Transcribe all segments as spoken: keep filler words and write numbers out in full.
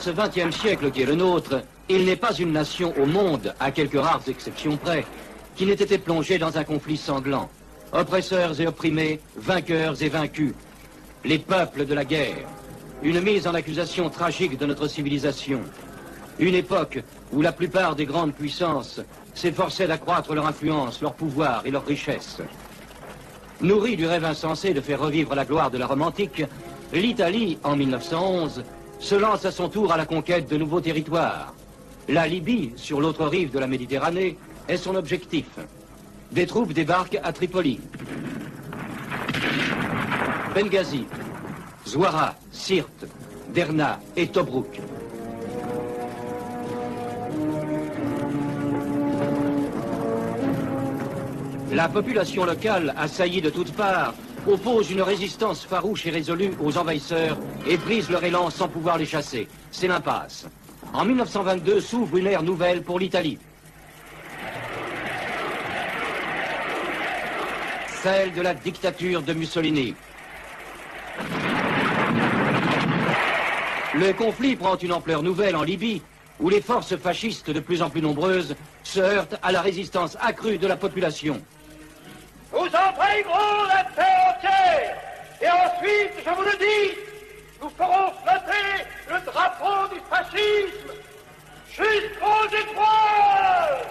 ce vingtième siècle qui est le nôtre, il n'est pas une nation au monde, à quelques rares exceptions près, qui n'ait été plongée dans un conflit sanglant. Oppresseurs et opprimés, vainqueurs et vaincus. Les peuples de la guerre. Une mise en accusation tragique de notre civilisation. Une époque où la plupart des grandes puissances s'efforçaient d'accroître leur influence, leur pouvoir et leur richesse. Nourrie du rêve insensé de faire revivre la gloire de la Rome antique, l'Italie, en mille neuf cent onze, se lance à son tour à la conquête de nouveaux territoires. La Libye, sur l'autre rive de la Méditerranée, est son objectif. Des troupes débarquent à Tripoli, Benghazi, Zouara, Sirte, Derna et Tobrouk. La population locale, assaillie de toutes parts, oppose une résistance farouche et résolue aux envahisseurs et brise leur élan sans pouvoir les chasser. C'est l'impasse. En mille neuf cent vingt-deux s'ouvre une ère nouvelle pour l'Italie. Celle de la dictature de Mussolini. Le conflit prend une ampleur nouvelle en Libye, où les forces fascistes de plus en plus nombreuses se heurtent à la résistance accrue de la population. Nous entraînerons la terre entière, et ensuite, je vous le dis, nous ferons flotter le drapeau du fascisme jusqu'aux étoiles.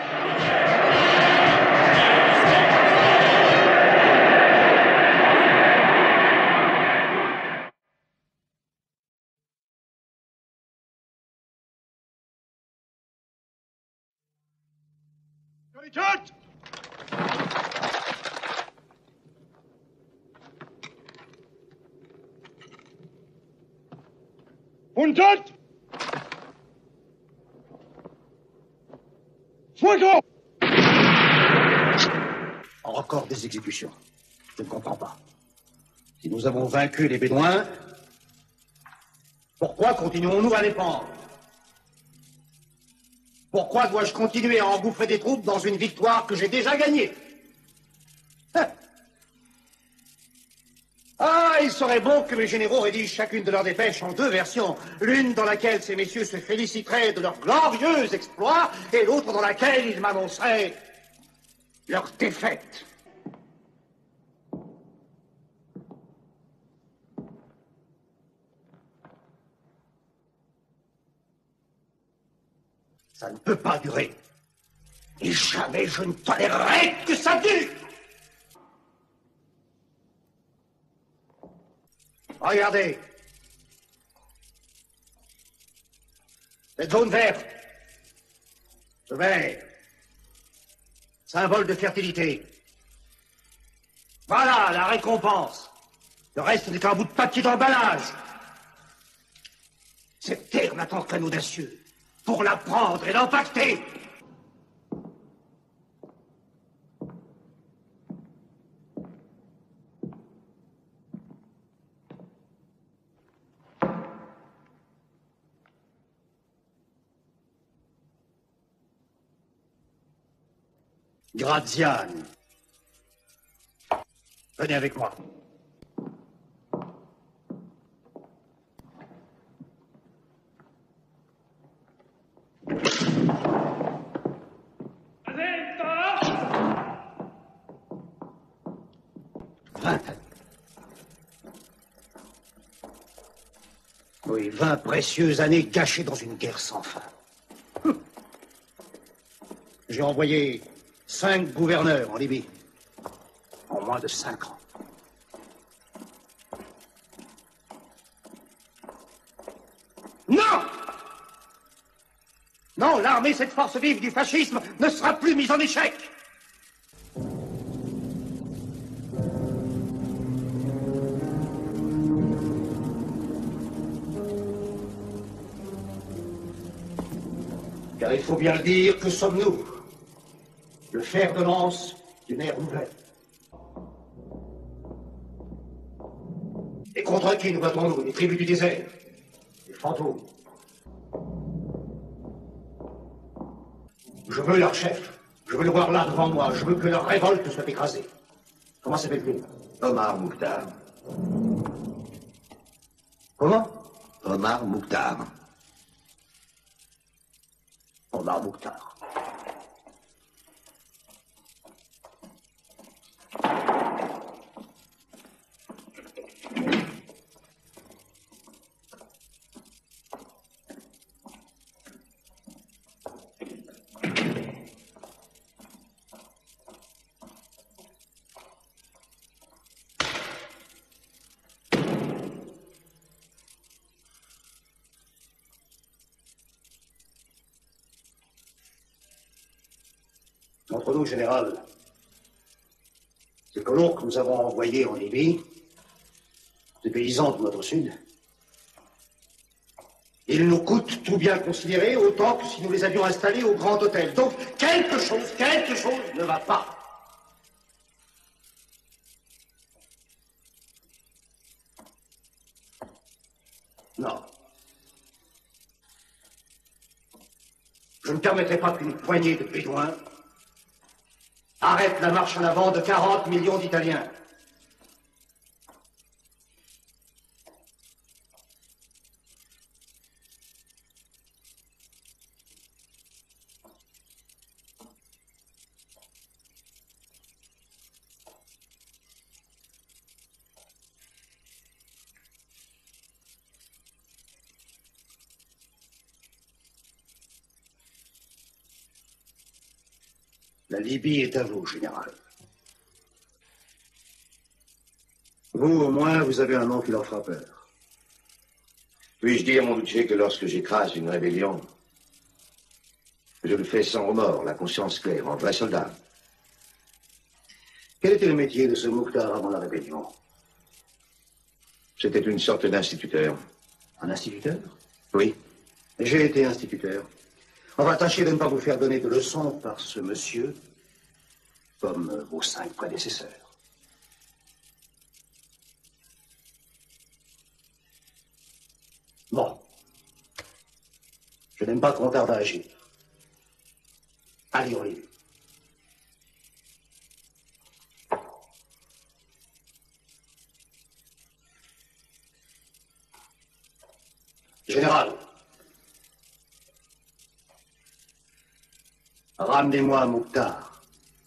Judge! Unjust! Fuego! Encore des exécutions. Je ne comprends pas. Si nous avons vaincu les Bédouins, pourquoi continuons-nous à les pendre? Pourquoi dois-je continuer à engouffrer des troupes dans une victoire que j'ai déjà gagnée? Hein? Ah, il serait bon que mes généraux rédigent chacune de leurs dépêches en deux versions. L'une dans laquelle ces messieurs se féliciteraient de leurs glorieux exploits, et l'autre dans laquelle ils m'annonceraient leur défaite. Ça ne peut pas durer. Et jamais je ne tolérerai que ça dure. Regardez. Cette zone verte. Ce vert. Symbole de fertilité. Voilà la récompense. Le reste n'est qu'un bout de papier d'emballage. Cette terre n'attend qu'un audacieux pour la prendre et l'empacter. Graziani. Venez avec moi. Vingt. Oui, vingt précieuses années gâchées dans une guerre sans fin. Hum. J'ai envoyé cinq gouverneurs en Libye en moins de cinq ans. Non! Non, l'armée, cette force vive du fascisme, ne sera plus mise en échec! Car il faut bien le dire, que sommes-nous? Le fer de lance d'une ère nouvelle. Et contre qui nous battons-nous? Les tribus du désert, les fantômes. Je veux leur chef. Je veux le voir là devant moi. Je veux que leur révolte soit écrasée. Comment s'appelle-t-il? Omar Mouktar. Comment? Omar Mouktar. Omar Mouktar. Entre nous, général, ces colons que nous avons envoyés en Libye, ces paysans de notre sud, ils nous coûtent, tout bien considéré, autant que si nous les avions installés au Grand Hôtel. Donc, quelque chose, quelque chose ne va pas. Non. Je ne permettrai pas qu'une poignée de bédouins arrête la marche en avant de quarante millions d'Italiens. La Libye est à vous, général. Vous, au moins, vous avez un nom qui leur fera peur. Puis-je dire, mon Duce, que lorsque j'écrase une rébellion, je le fais sans remords, la conscience claire, en vrai soldat. Quel était le métier de ce Mouktar avant la rébellion? C'était une sorte d'instituteur. Un instituteur? Oui. J'ai été instituteur. On va tâcher de ne pas vous faire donner de leçons par ce monsieur, comme vos cinq prédécesseurs. Bon. Je n'aime pas qu'on tarde à agir. Allez, on y va. Général, ramenez-moi Mouktar.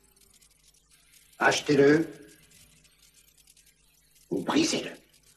Achetez-le ou brisez-le.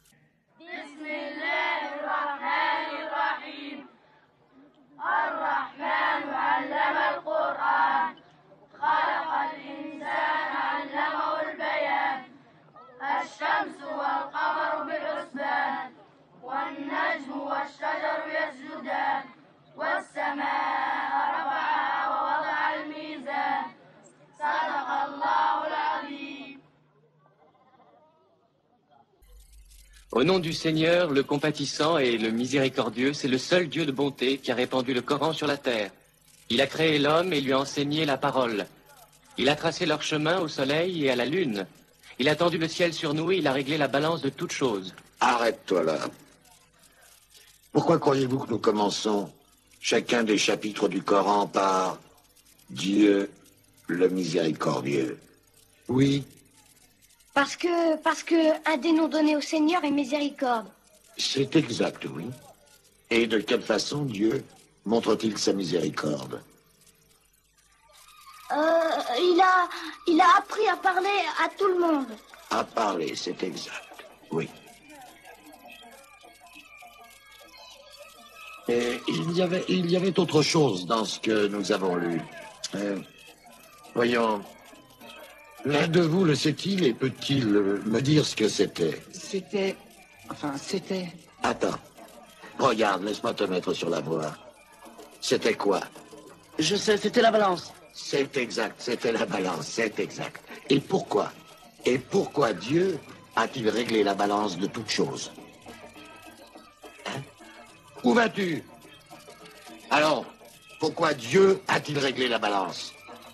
Au nom du Seigneur, le compatissant et le miséricordieux, c'est le seul Dieu de bonté qui a répandu le Coran sur la terre. Il a créé l'homme et lui a enseigné la parole. Il a tracé leur chemin au soleil et à la lune. Il a tendu le ciel sur nous et il a réglé la balance de toutes choses. Arrête-toi là. Pourquoi croyez-vous que nous commençons chacun des chapitres du Coran par Dieu le miséricordieux? Oui. Parce que, parce que un des noms donnés au Seigneur est miséricorde. C'est exact, oui. Et de quelle façon Dieu montre-t-il sa miséricorde? Euh, il a, il a appris à parler à tout le monde. À parler, c'est exact, oui. Et il y avait, il y avait autre chose dans ce que nous avons lu. Euh, voyons, l'un de vous le sait-il et peut-il me dire ce que c'était? C'était... Enfin, c'était... Attends. Regarde, laisse-moi te mettre sur la voie. C'était quoi? Je sais, c'était la balance. C'est exact, c'était la balance, c'est exact. Et pourquoi? Et pourquoi Dieu a-t-il réglé la balance de toutes choses? Hein? Où vas-tu? Alors, pourquoi Dieu a-t-il réglé la balance?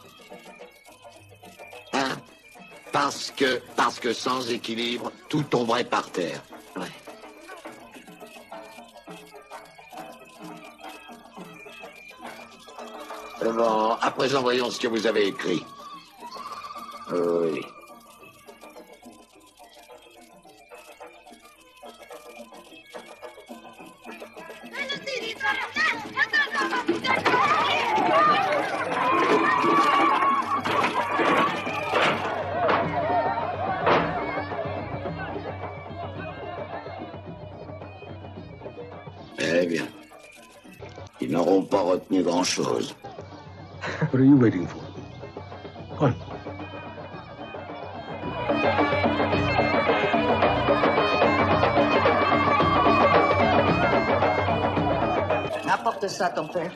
Hein? Parce que, parce que sans équilibre, tout tomberait par terre. Ouais. Bon, à présent, voyons ce que vous avez écrit. Oui. Très bien. Ils n'auront pas retenu grand-chose. What are you waiting for? Come on. Apporte ça, ton père.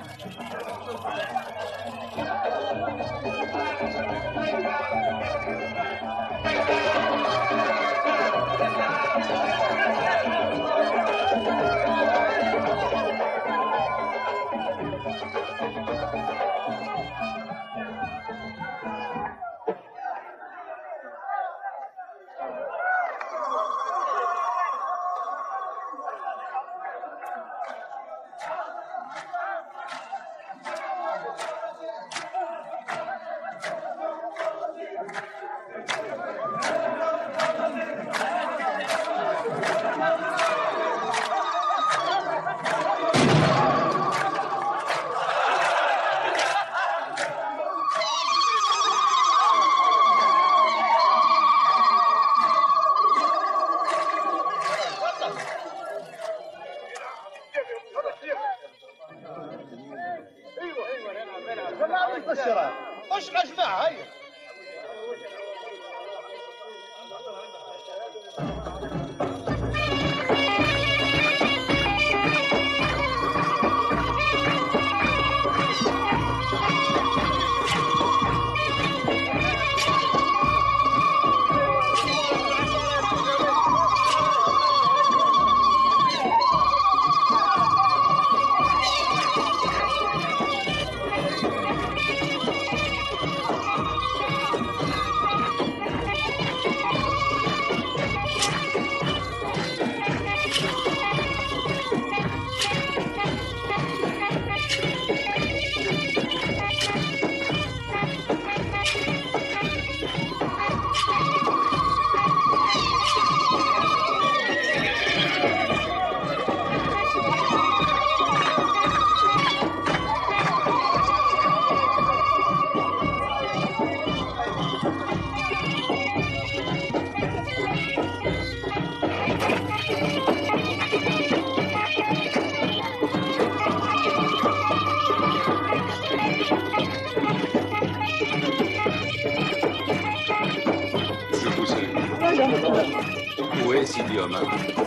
Où est Sidi Omar?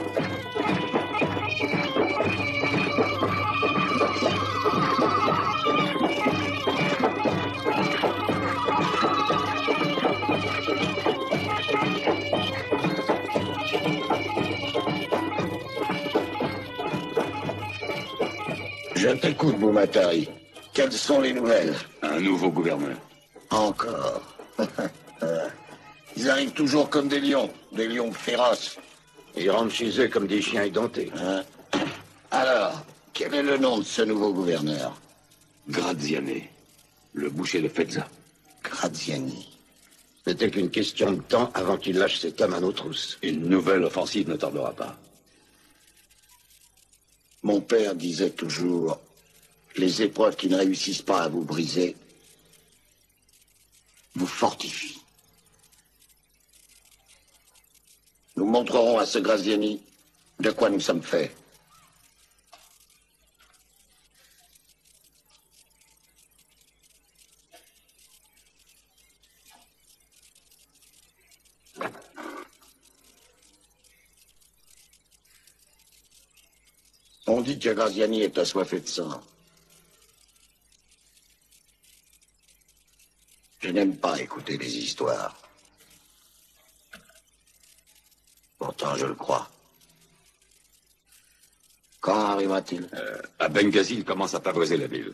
Je t'écoute, Boumatari. Quelles sont les nouvelles? Un nouveau gouverneur. Encore. Ils arrivent toujours comme des lions, des lions féroces. Ils rentrent chez eux comme des chiens édentés. Hein? Alors, quel est le nom de ce nouveau gouverneur? Graziani, le boucher de Fezza. Graziani. C'était qu'une question de temps avant qu'il lâche cet homme à nos trousses. Une nouvelle offensive ne tardera pas. Mon père disait toujours, les épreuves qui ne réussissent pas à vous briser vous fortifient. Nous montrerons à ce Graziani de quoi nous sommes faits. On dit que Graziani est assoiffé de sang. Je n'aime pas écouter les histoires. Pourtant, je le crois. Quand arrivera-t-il? euh, À Benghazi, il commence à pavoiser la ville.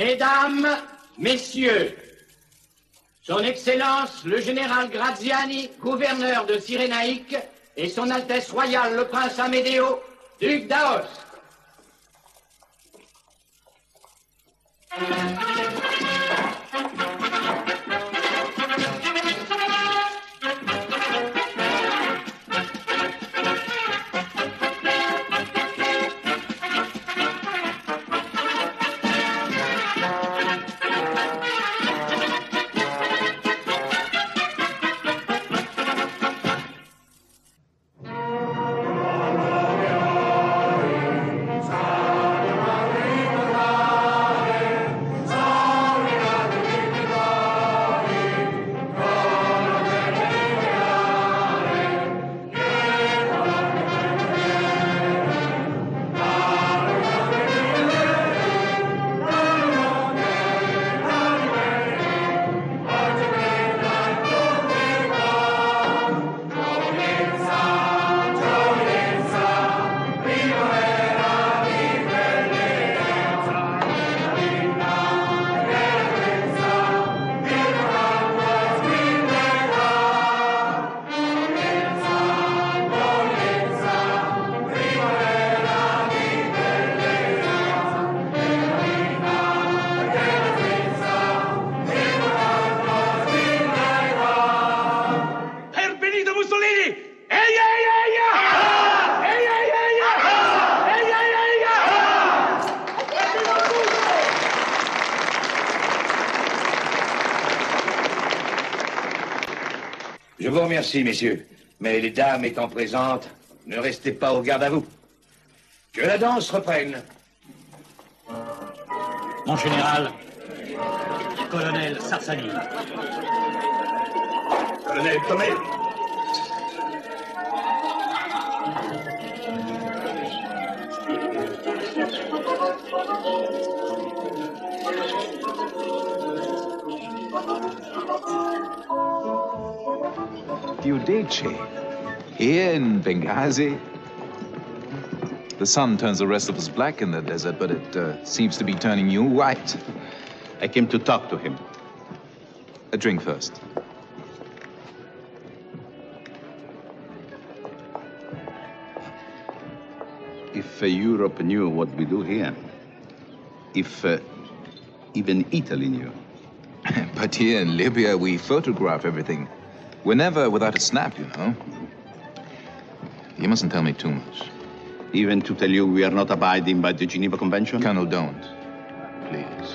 Mesdames, Messieurs, Son Excellence le général Graziani, gouverneur de Cyrénaïque, et Son Altesse Royale le Prince Amédéo, duc d'Aoste. Je vous remercie, messieurs. Mais les dames étant présentes, ne restez pas au garde à vous. Que la danse reprenne. Mon général, colonel Sarsani. Colonel Tomel. Giudice, here in Benghazi. The sun turns the rest of us black in the desert, but it uh, seems to be turning you white. I came to talk to him. A drink first. If uh, Europe knew what we do here, if uh, even Italy knew. But here in Libya, we photograph everything. We're never without a snap, you know. You mustn't tell me too much. Even to tell you we are not abiding by the Geneva Convention? Colonel, don't. Please.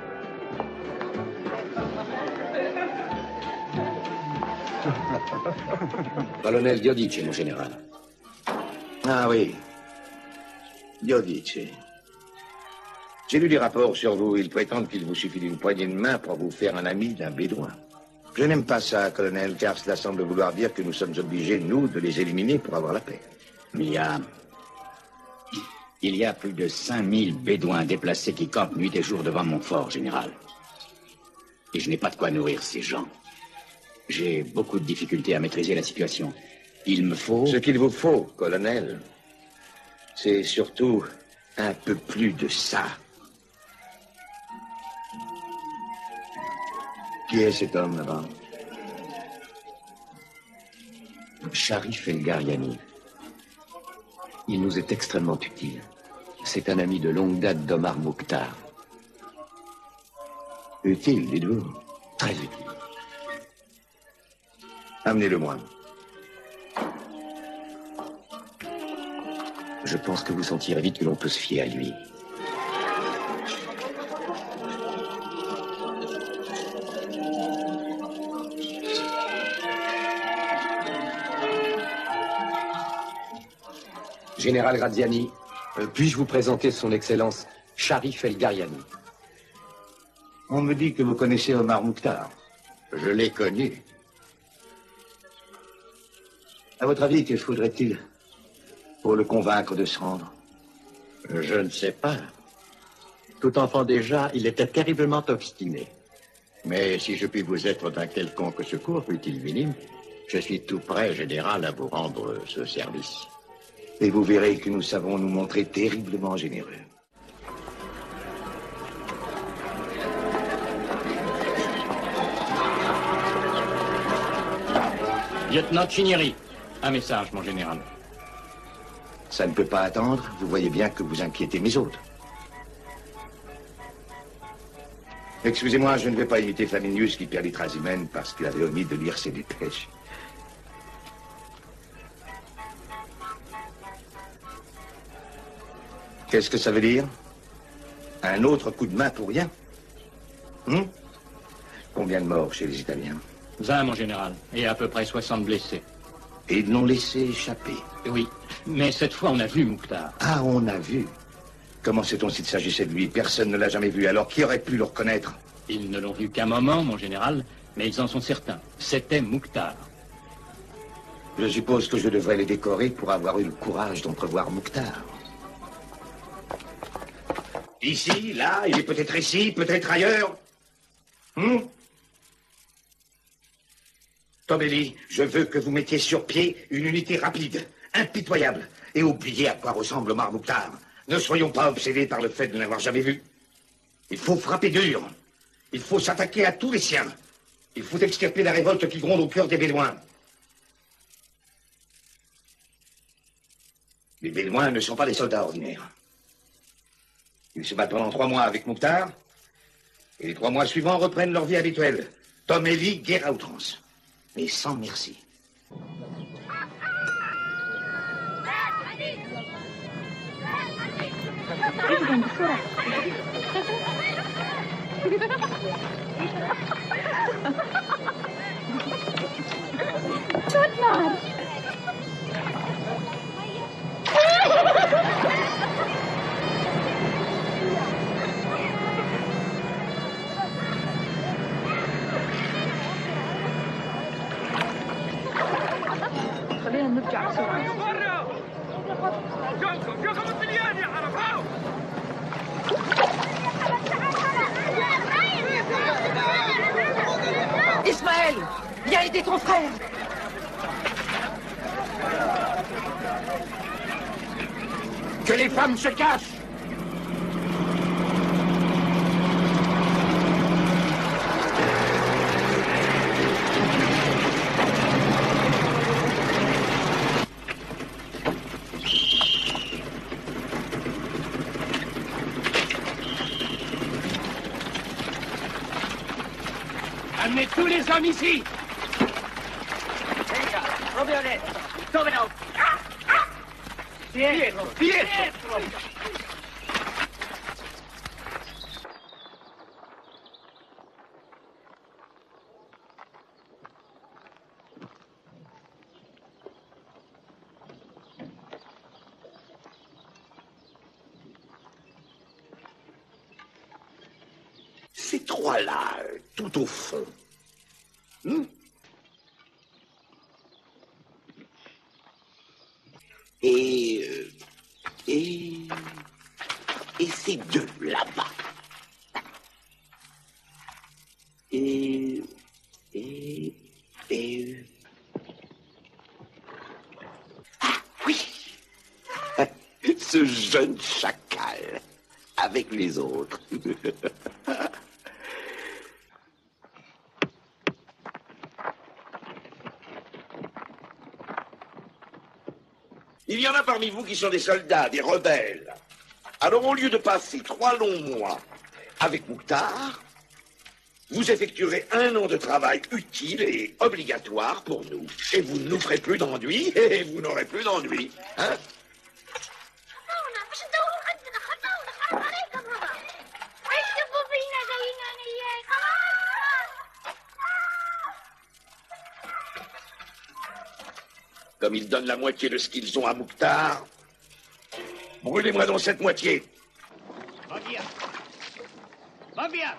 Colonel Giudice, mon général. Ah oui. Giudice. J'ai lu des rapports sur vous. Ils prétendent qu'il vous suffit d'une poignée de main pour vous faire un ami d'un bédouin. Je n'aime pas ça, colonel, car cela semble vouloir dire que nous sommes obligés, nous, de les éliminer pour avoir la paix. Il y a... Il y a plus de cinq mille bédouins déplacés qui campent nuit et jour devant mon fort, général. Et je n'ai pas de quoi nourrir ces gens. J'ai beaucoup de difficultés à maîtriser la situation. Il me faut... Ce qu'il vous faut, colonel, c'est surtout un peu plus de ça. Qui est cet homme là-bas? Sharif El-Gariani. Il nous est extrêmement utile. C'est un ami de longue date d'Omar Mokhtar. Utile, dites-vous? Très utile. Amenez-le-moi. Je pense que vous sentirez vite que l'on peut se fier à lui. Général Graziani, euh, puis-je vous présenter son Excellence Sharif El-Gariani? On me dit que vous connaissez Omar Mokhtar. Je l'ai connu. À votre avis, que faudrait-il pour le convaincre de se rendre? Je ne sais pas. Tout enfant déjà, il était terriblement obstiné. Mais si je puis vous être d'un quelconque secours, fût-il minime, je suis tout prêt, général, à vous rendre ce service. Et vous verrez que nous savons nous montrer terriblement généreux. Lieutenant Chinieri, un message, mon général. Ça ne peut pas attendre. Vous voyez bien que vous inquiétez mes autres. Excusez-moi, je ne vais pas imiter Flaminius qui perd les traces humaines parce qu'il avait omis de lire ses dépêches. Qu'est-ce que ça veut dire? Un autre coup de main pour rien? Hum? Combien de morts chez les Italiens? vingt, mon général, et à peu près soixante blessés. Et ils l'ont laissé échapper? Oui, mais cette fois, on a vu Mouktar. Ah, on a vu. Comment sait-on s'il s'agissait de lui? Personne ne l'a jamais vu, alors qui aurait pu le reconnaître? Ils ne l'ont vu qu'un moment, mon général, mais ils en sont certains. C'était Mouktar. Je suppose que je devrais les décorer pour avoir eu le courage d'entrevoir Mouktar. Ici, là, il est peut-être ici, peut-être ailleurs. Hum? Tomelli, je veux que vous mettiez sur pied une unité rapide, impitoyable, et oubliez à quoi ressemble Omar Mouktar. Ne soyons pas obsédés par le fait de ne l'avoir jamais vu. Il faut frapper dur. Il faut s'attaquer à tous les siens. Il faut extirper la révolte qui gronde au cœur des Bédouins. Les Bédouins ne sont pas des soldats ordinaires. Ils se battent pendant trois mois avec Mouktar, et les trois mois suivants reprennent leur vie habituelle. Tomelli, guerre à outrance. Mais sans merci. خلينا نرجع بسرعة. Ismaël, viens aider ton frère. Que les femmes se cachent. Amenez tous les hommes ici. Venga, Robione, dov'è? Pietro, Pietro. Ces trois-là, tout au fond. Hmm? Et, euh, et... Et ces deux là-bas. Et... Et... Et... Ah, oui. Ce jeune chacal, avec les autres. Il y en a parmi vous qui sont des soldats, des rebelles. Alors au lieu de passer trois longs mois avec Mouktar, vous effectuerez un an de travail utile et obligatoire pour nous. Et vous ne nous ferez plus d'ennuis, et vous n'aurez plus d'ennuis. Hein? Comme ils donnent la moitié de ce qu'ils ont à Mouktar, brûlez-moi donc cette moitié. Va bien. Va bien.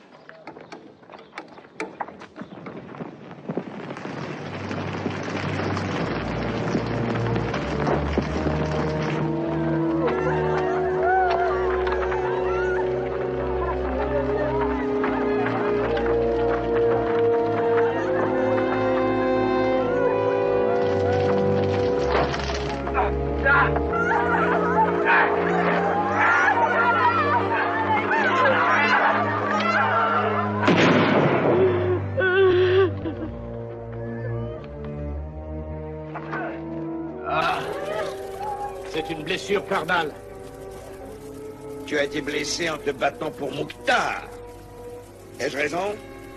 C'est une blessure carnale. Tu as été blessé en te battant pour Mouktar. Ai-je raison?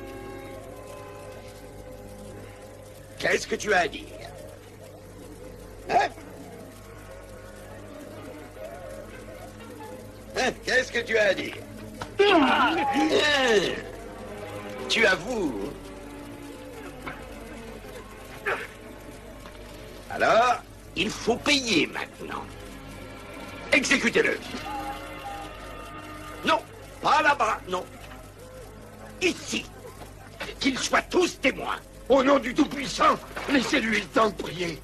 Qu'est-ce que tu as à dire? Hein? Hein? Qu'est-ce que tu as à dire? Ah! Tu avoues? Alors, il faut payer maintenant. Exécutez-le. Non, pas là-bas, non. Ici. Qu'ils soient tous témoins. Au nom du Tout-Puissant, laissez-lui le temps de prier.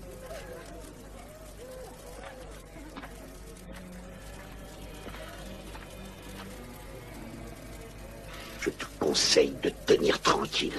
Je te conseille de te tenir tranquille.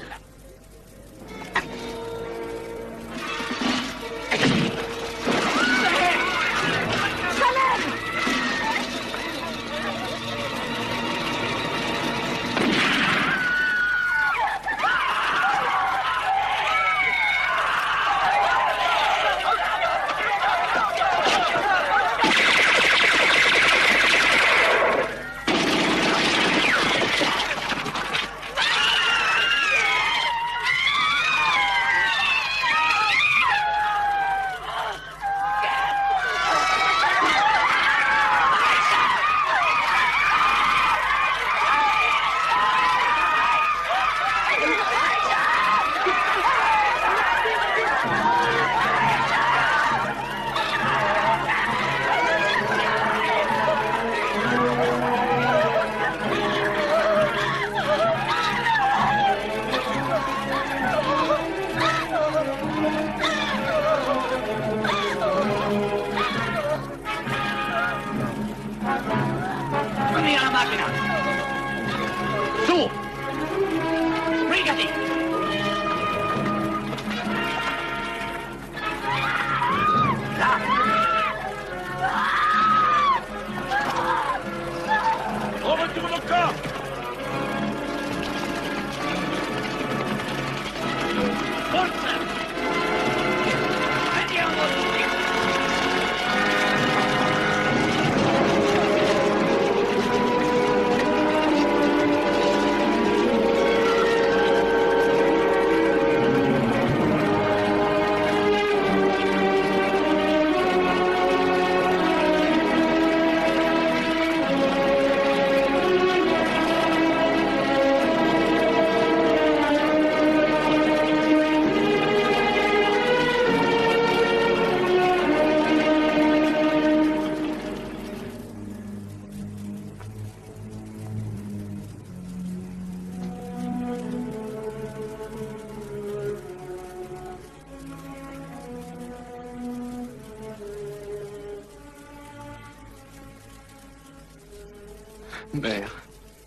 Mère,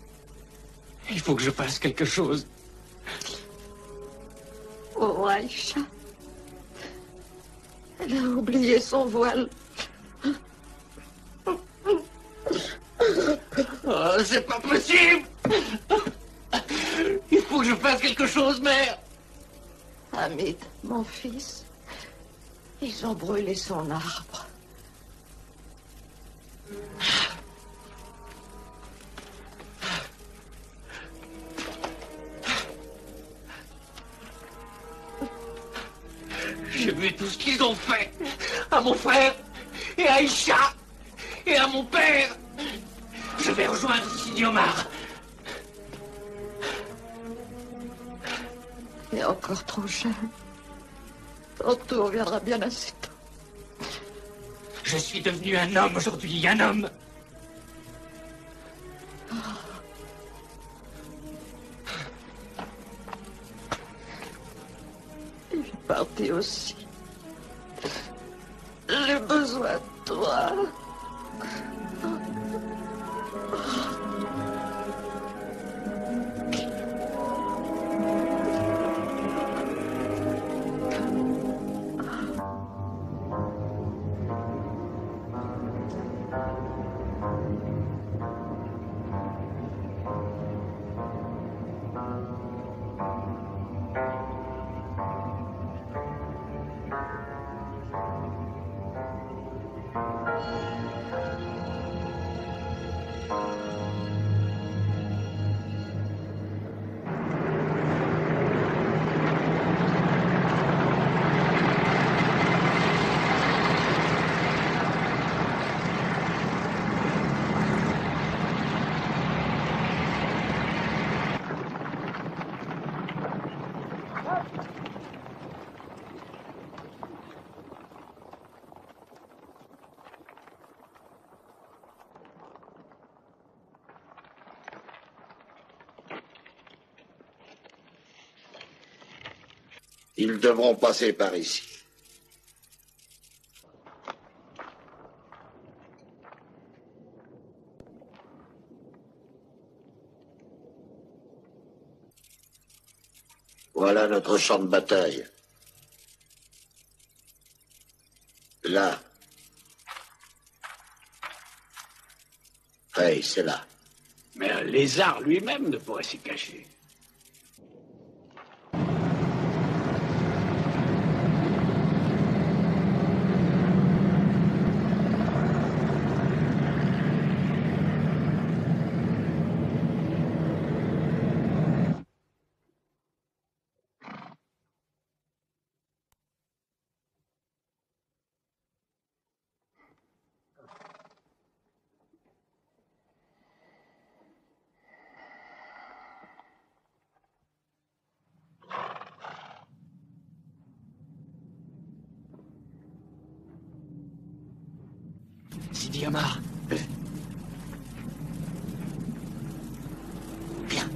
il faut que je fasse quelque chose. Oh, Aïcha. Elle a oublié son voile. Oh, c'est pas possible. Il faut que je fasse quelque chose, mère. Hamid, mon fils, ils ont brûlé son arbre. J'ai vu tout ce qu'ils ont fait à mon frère et à Aïcha et à mon père. Je vais rejoindre Sidi Omar. Il est encore trop jeune. Ton tour viendra bien assez tôt. Je suis devenu un homme aujourd'hui, un homme. Il est parti aussi. J'ai besoin de toi. Ils devront passer par ici. Voilà notre champ de bataille. Là. Hey, c'est là. Mais un lézard lui-même ne pourrait s'y cacher. Sidi Omar. Viens.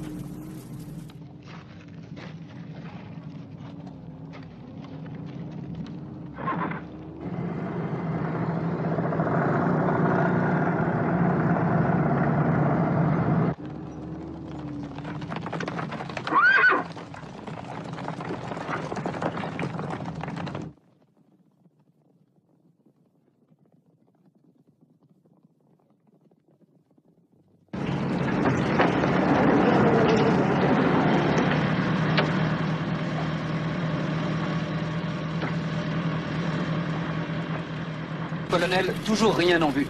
Colonel, toujours rien en vue.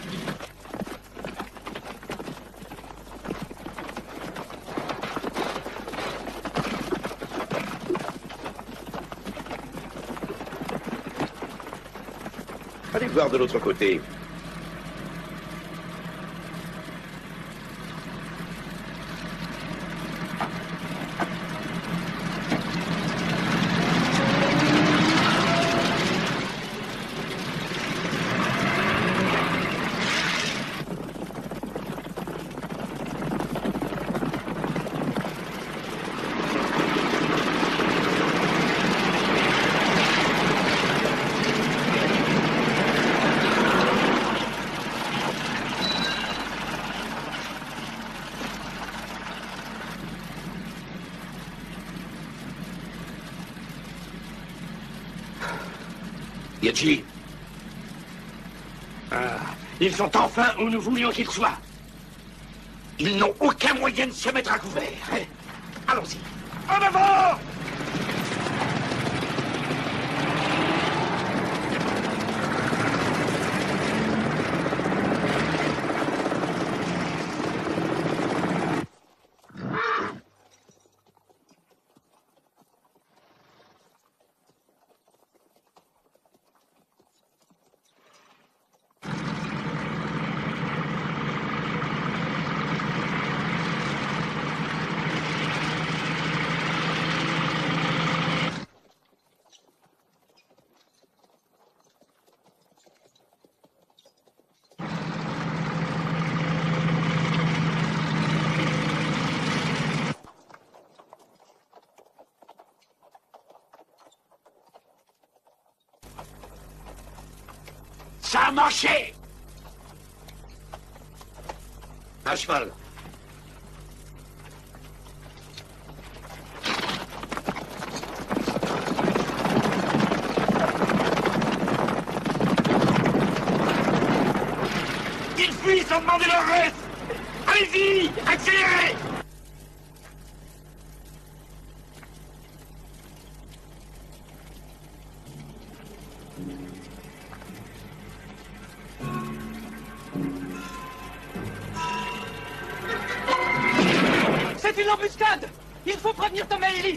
Allez voir de l'autre côté. Yadji. Ah, ils sont enfin où nous voulions qu'ils soient. Ils n'ont aucun moyen de se mettre à couvert. Hein? Allons-y. En avant! Ça a marché! À cheval. Ils fuient sans demander leur reste! Allez-y! Accélérez! C'est une embuscade! Il faut prévenir Tomaeli!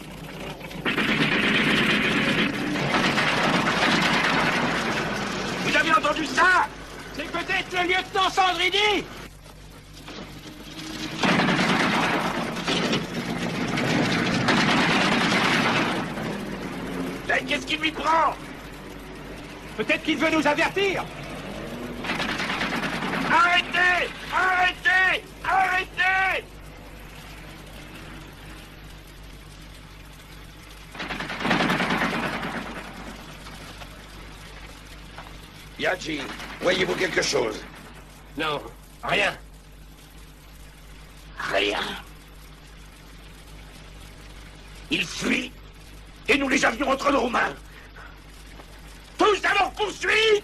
Vous avez entendu ça? C'est peut-être le lieutenant Sandrini! Mais qu'est-ce qui lui prend? Peut-être qu'il veut nous avertir! Arrêtez! Arrêtez! Arrêtez! Yaji, voyez-vous quelque chose? Non, rien. Rien. Ils fuient et nous les avions entre nos mains. Tous à leur poursuite!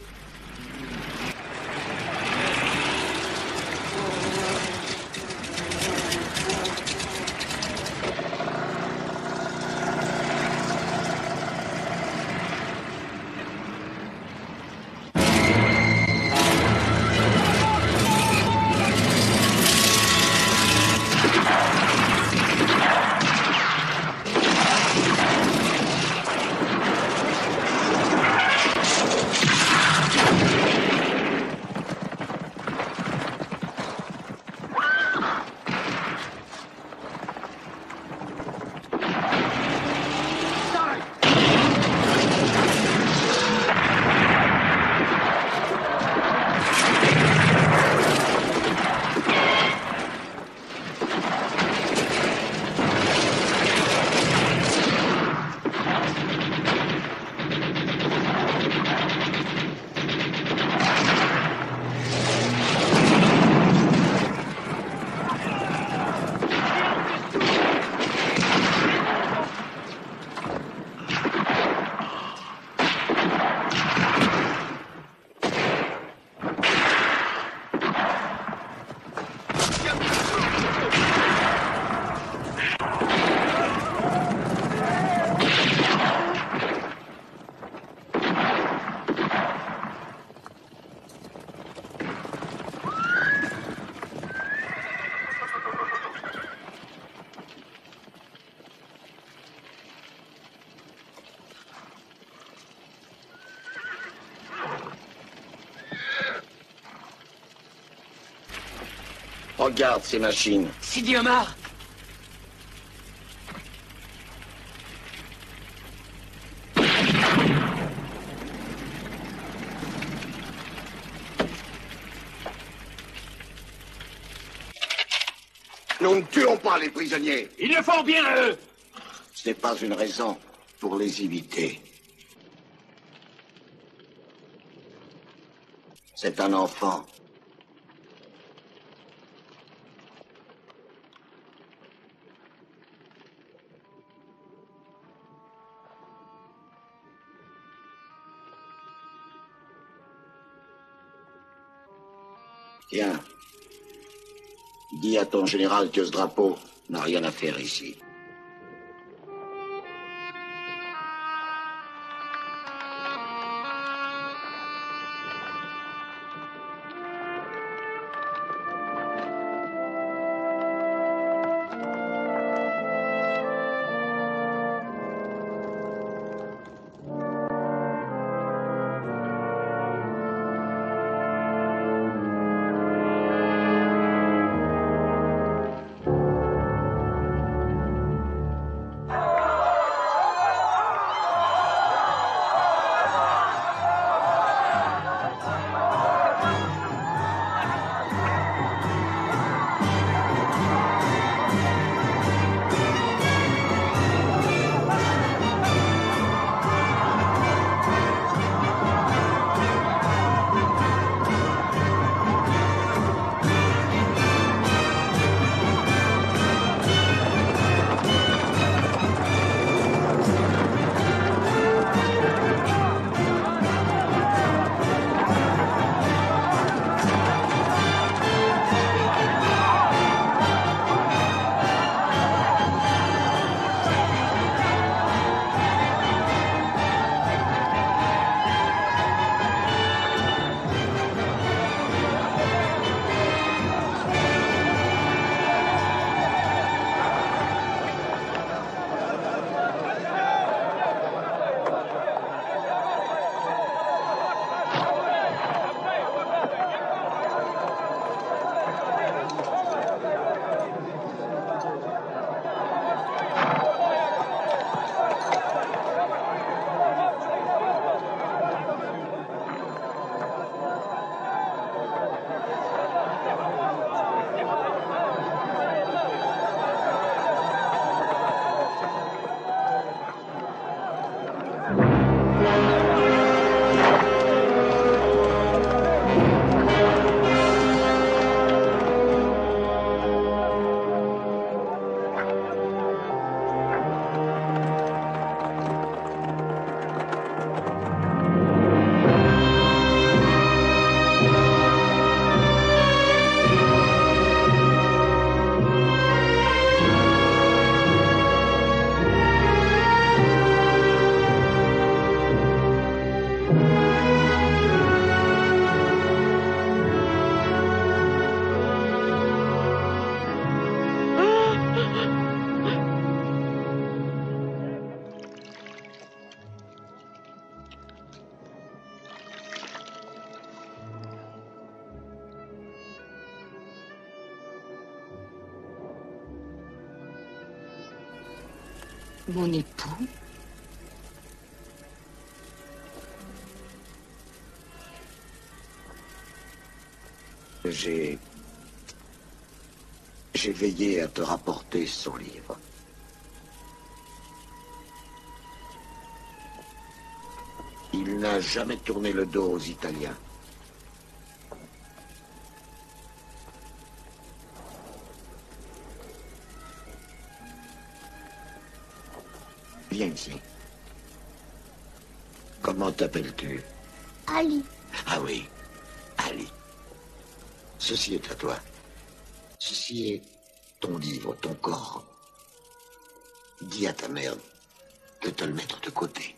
Regarde ces machines. Sidi Omar. Nous ne tuons pas les prisonniers. Ils le font bien, eux. Ce n'est pas une raison pour les éviter. C'est un enfant. Tiens, dis à ton général que ce drapeau n'a rien à faire ici. Mon époux? J'ai... J'ai veillé à te rapporter son livre. Il n'a jamais tourné le dos aux Italiens. Viens ici. Comment t'appelles-tu? Ali. Ah oui, Ali. Ceci est à toi. Ceci est ton livre, ton corps. Dis à ta mère de te le mettre de côté.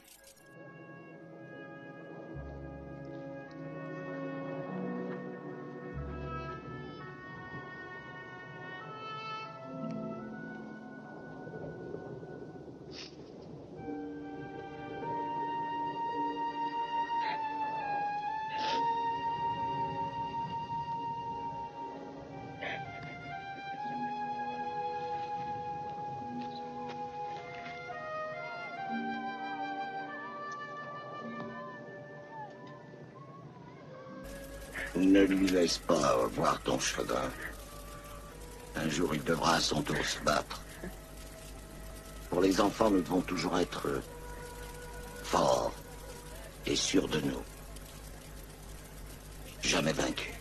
Ne lui laisse pas voir ton chagrin. Un jour, il devra à son tour se battre. Pour les enfants, nous devons toujours être forts et sûrs de nous. Jamais vaincus.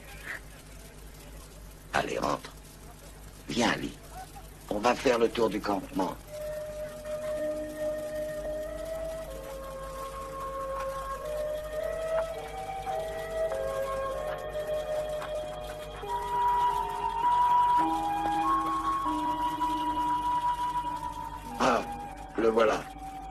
Allez, rentre. Viens, Ali. On va faire le tour du campement. Ah, le voilà.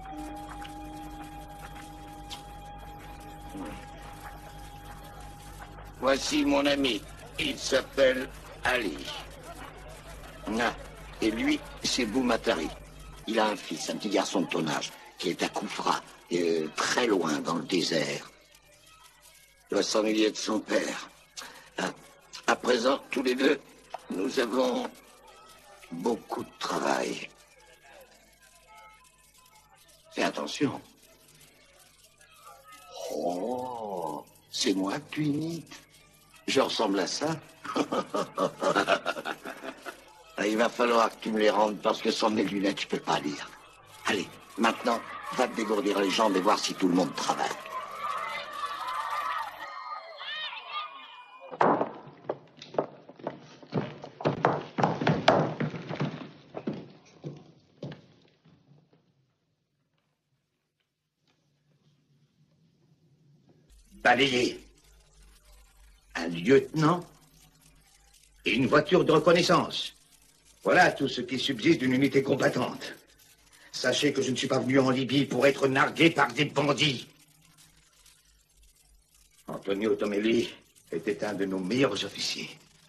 Voici mon ami. Il s'appelle Ali. Ah, et lui, c'est Boumatari. Il a un fils, un petit garçon de ton âge, qui est à Koufra, euh, très loin dans le désert. Il doit s'ennuyer de son père. Ah, à présent, tous les deux, nous avons beaucoup de travail. Fais attention. Oh, c'est moi que tu imites. Je ressemble à ça. Il va falloir que tu me les rendes parce que sans mes lunettes, je peux pas lire. Allez, maintenant, va te dégourdir les jambes et voir si tout le monde travaille. Balayer. Un lieutenant et une voiture de reconnaissance. Voilà tout ce qui subsiste d'une unité combattante. Sachez que je ne suis pas venu en Libye pour être nargué par des bandits. Antonio Tomelli était un de nos meilleurs officiers.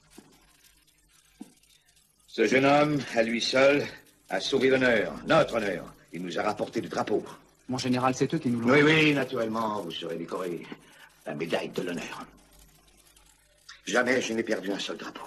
Ce jeune homme, à lui seul, a sauvé l'honneur, notre honneur. Il nous a rapporté le drapeau. Mon général, c'est eux qui nous l'ont... Oui, oui, naturellement, vous serez décoré. La médaille de l'honneur. Jamais je n'ai perdu un seul drapeau.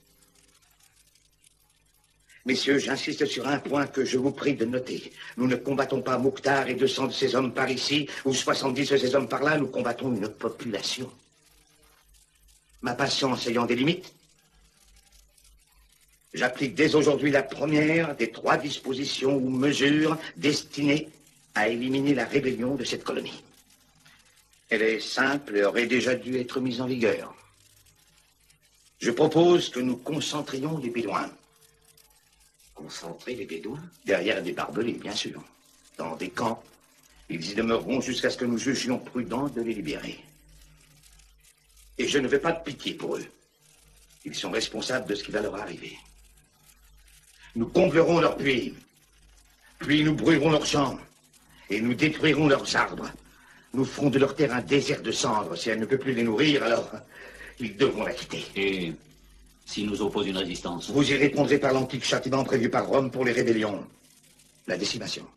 Messieurs, j'insiste sur un point que je vous prie de noter. Nous ne combattons pas Mouktar et deux cents de ses hommes par ici, ou soixante-dix de ses hommes par là, nous combattons une population. Ma patience ayant des limites, j'applique dès aujourd'hui la première des trois dispositions ou mesures destinées à éliminer la rébellion de cette colonie. Elle est simple et aurait déjà dû être mise en vigueur. Je propose que nous concentrions les Bédouins. Concentrer les Bédouins? Derrière des barbelés, bien sûr. Dans des camps. Ils y demeureront jusqu'à ce que nous jugions prudent de les libérer. Et je ne veux pas de pitié pour eux. Ils sont responsables de ce qui va leur arriver. Nous comblerons leurs puits. Puis nous brûlerons leurs champs. Et nous détruirons leurs arbres. Nous ferons de leur terre un désert de cendres. Si elle ne peut plus les nourrir, alors ils devront la quitter. Et s'ils nous opposent une résistance? Vous y répondrez par l'antique châtiment prévu par Rome pour les rébellions. La décimation.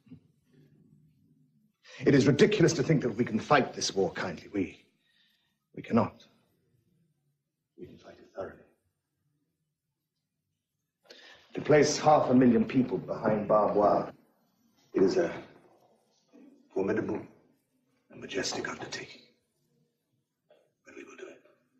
It is ridiculous to think that we can fight this war kindly. We, we cannot. We can fight it thoroughly. To place half a million people behind barbed wire It is a formidable and majestic undertaking. But we will do it.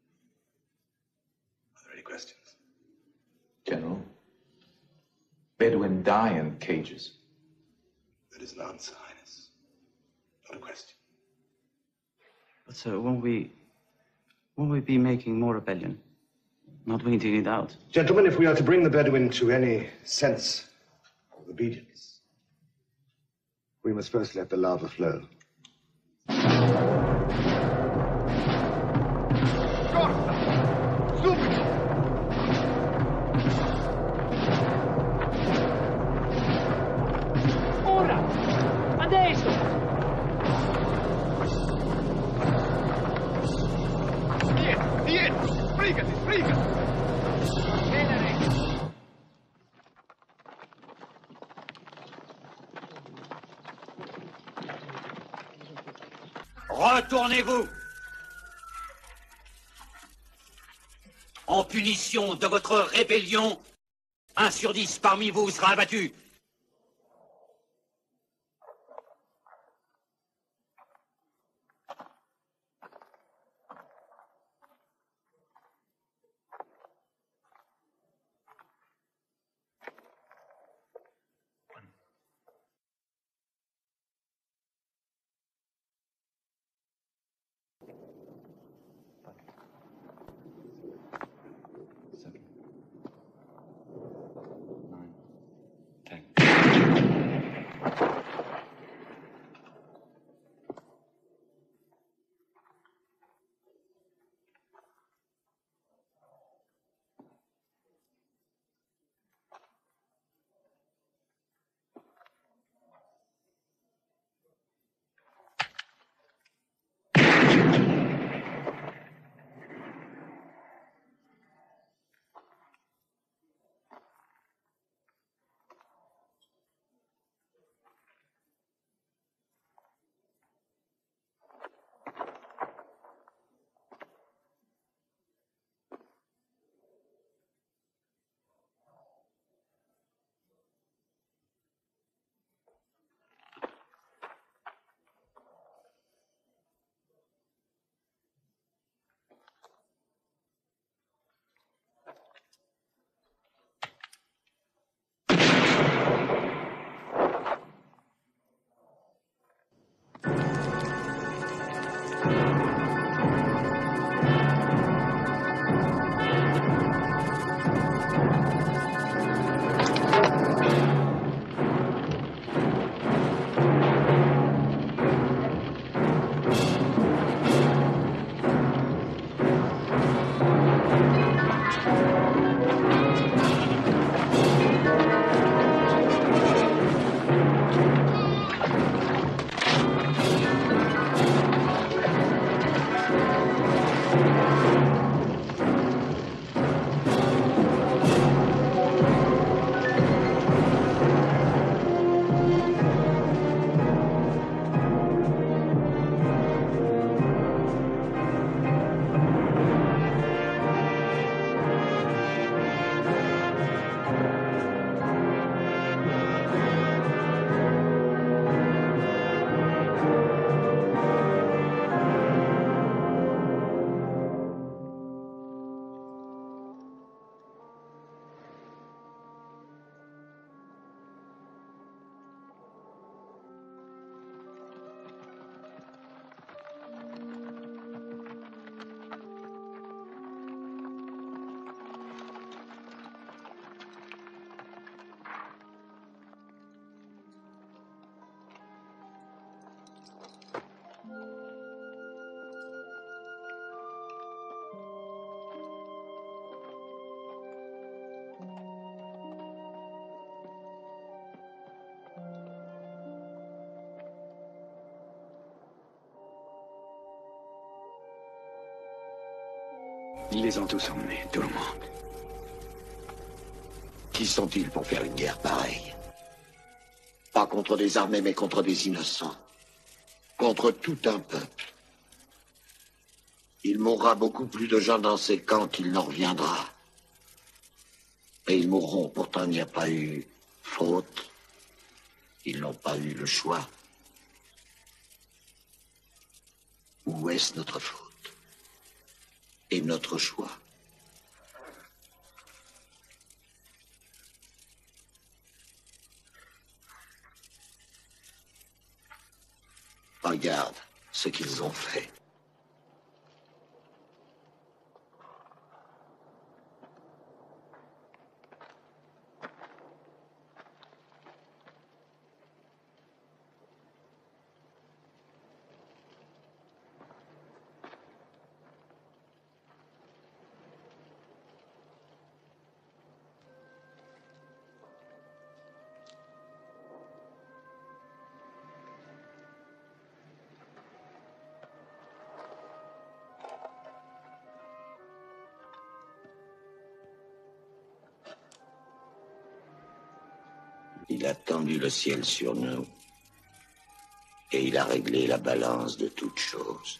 Are there any questions? General, Bedouin die in cages. That is an answer, Highness. Not a question. But sir, won't we... won't we be making more rebellion? Not waiting it out. Gentlemen, if we are to bring the Bedouin to any sense of obedience, we must first let the lava flow. Ora! Adesso! Dietro, dietro! Sbrigati, sbrigati! Retournez-vous. En punition de votre rébellion, un sur dix parmi vous sera abattu. Ils les ont tous emmenés, tout le monde. Qui sont-ils pour faire une guerre pareille? Pas contre des armées, mais contre des innocents. Contre tout un peuple. Il mourra beaucoup plus de gens dans ces camps qu'il n'en reviendra. Et ils mourront, pourtant il n'y a pas eu faute, Ils n'ont pas eu le choix. Où est-ce notre faute? Et notre choix? Regarde ce qu'ils ont fait. Il a tendu le ciel sur nous et il a réglé la balance de toutes choses.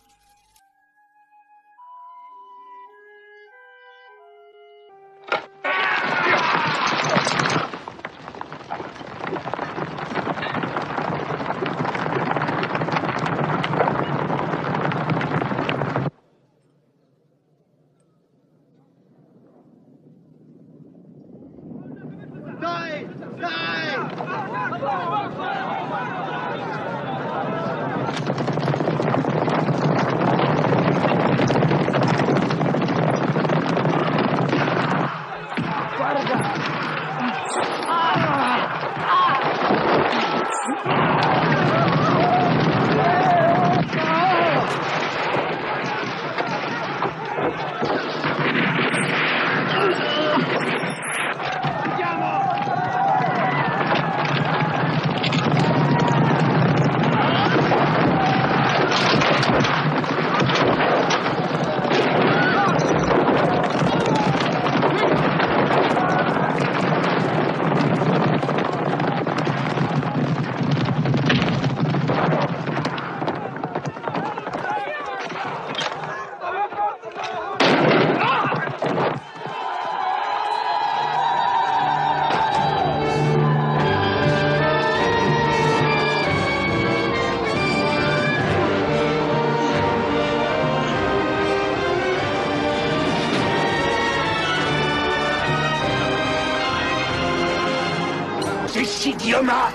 Idioma!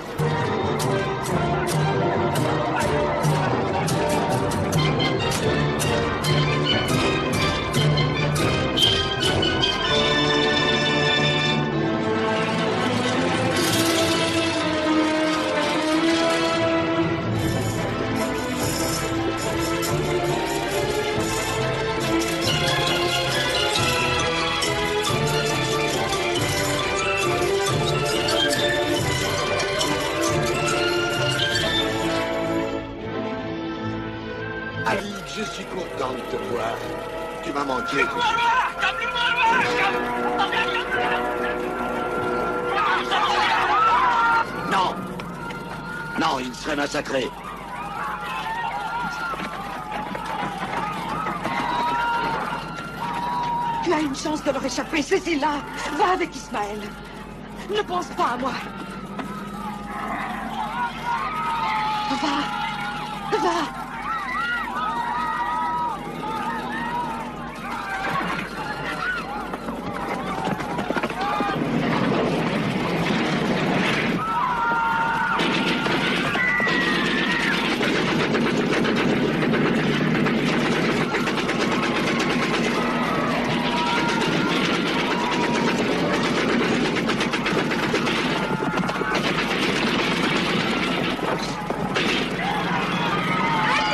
Je suis content de te voir. Tu m'as manqué. Non. Non, il serait massacré. Tu as une chance de leur échapper, saisis-la. Va avec Ismaël. Ne pense pas à moi. Va. Va. Allez!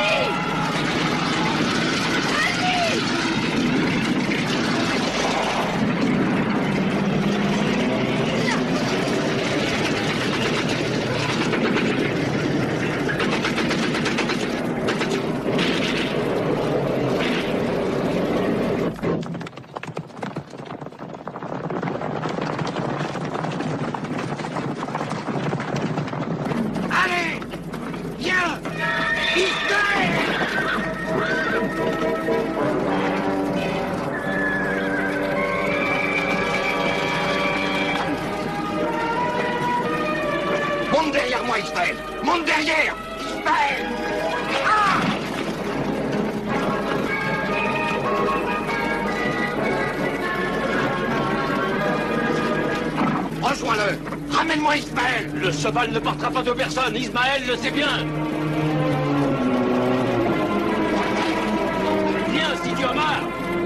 Monte derrière! Ismaël! Ah! Rejoins-le! Ramène-moi Ismaël! Le cheval ne portera pas de personne, Ismaël le sait bien! Viens si tu as marre!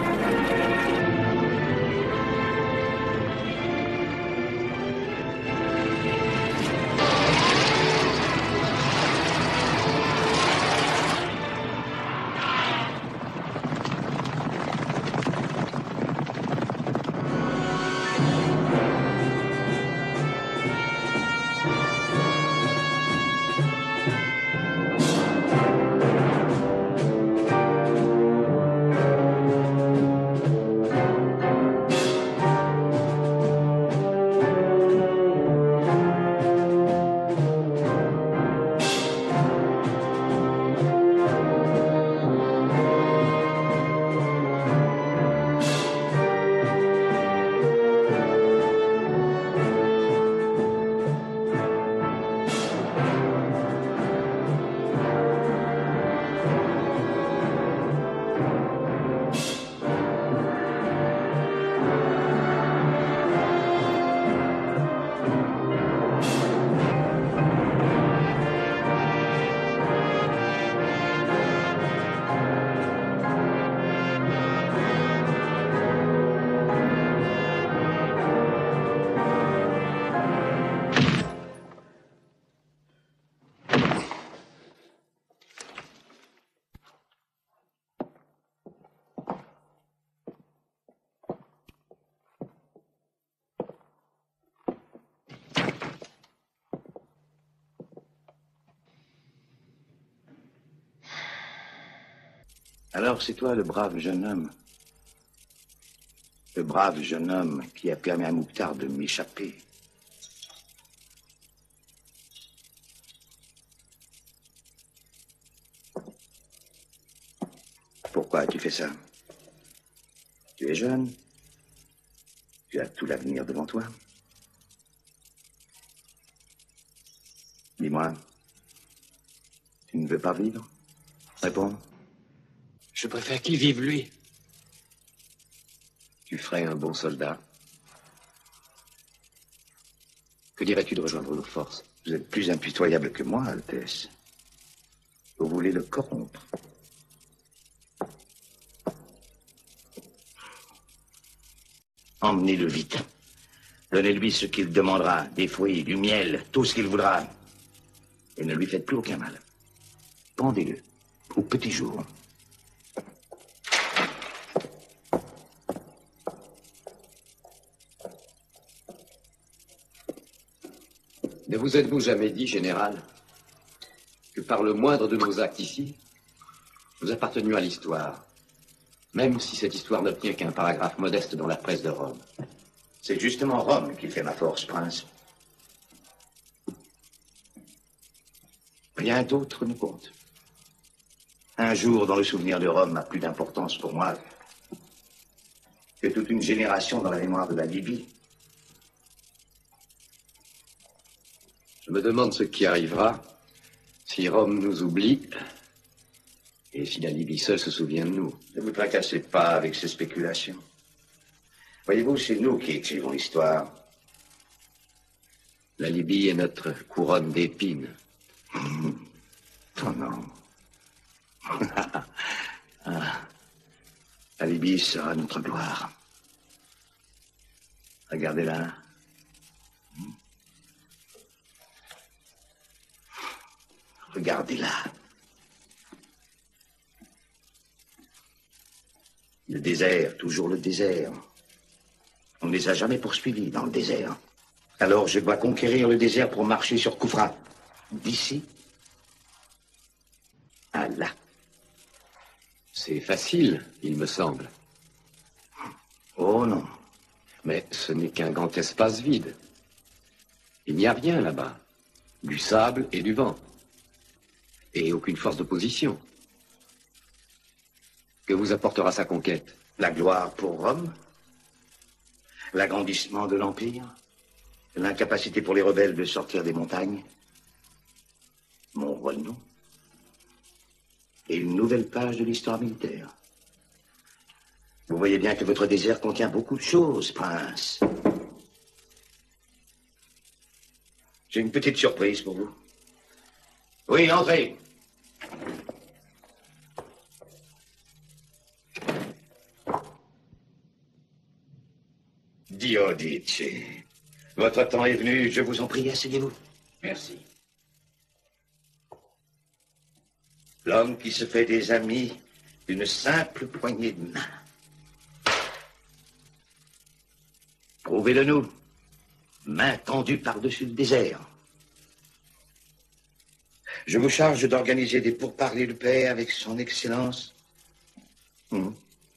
Alors c'est toi le brave jeune homme. Le brave jeune homme qui a permis à Mouktar de m'échapper. Pourquoi as-tu fait ça? Tu es jeune. Tu as tout l'avenir devant toi. Dis-moi, tu ne veux pas vivre? Réponds. Je préfère qu'il vive, lui. Tu ferais un bon soldat. Que dirais-tu de rejoindre nos forces? Vous êtes plus impitoyable que moi, Altesse. Vous voulez le corrompre. Emmenez-le vite. Donnez-lui ce qu'il demandera, des fruits, du miel, tout ce qu'il voudra. Et ne lui faites plus aucun mal. Pendez-le au petit jour. Ne vous êtes-vous jamais dit, général, que par le moindre de nos actes ici, nous appartenions à l'histoire, même si cette histoire n'obtient qu'un paragraphe modeste dans la presse de Rome? C'est justement Rome qui fait ma force, prince. Rien d'autre ne compte. Un jour dans le souvenir de Rome a plus d'importance pour moi que toute une génération dans la mémoire de la Libye. Je me demande ce qui arrivera si Rome nous oublie et si la Libye seule se souvient de nous. Ne vous tracassez pas avec ces spéculations. Voyez-vous, c'est nous qui écrivons l'histoire. La Libye est notre couronne d'épines. Oh non. Ah. La Libye sera notre gloire. Regardez-la. Regardez-la. Le désert, toujours le désert. On ne les a jamais poursuivis dans le désert. Alors je dois conquérir le désert pour marcher sur Koufra. D'ici à là. C'est facile, il me semble. Oh non. Mais ce n'est qu'un grand espace vide. Il n'y a rien là-bas. Du sable et du vent. Et aucune force d'opposition. Que vous apportera sa conquête? La gloire pour Rome, l'agrandissement de l'Empire, l'incapacité pour les rebelles de sortir des montagnes. mon renom et une nouvelle page de l'histoire militaire. Vous voyez bien que votre désert contient beaucoup de choses, prince. J'ai une petite surprise pour vous. Oui, entrez. Dio Dice, votre temps est venu, je vous en prie, asseyez-vous. Merci. L'homme qui se fait des amis d'une simple poignée de main. Prouvez-le nous. Main tendue par-dessus le désert. Je vous charge d'organiser des pourparlers de paix avec son Excellence hmm.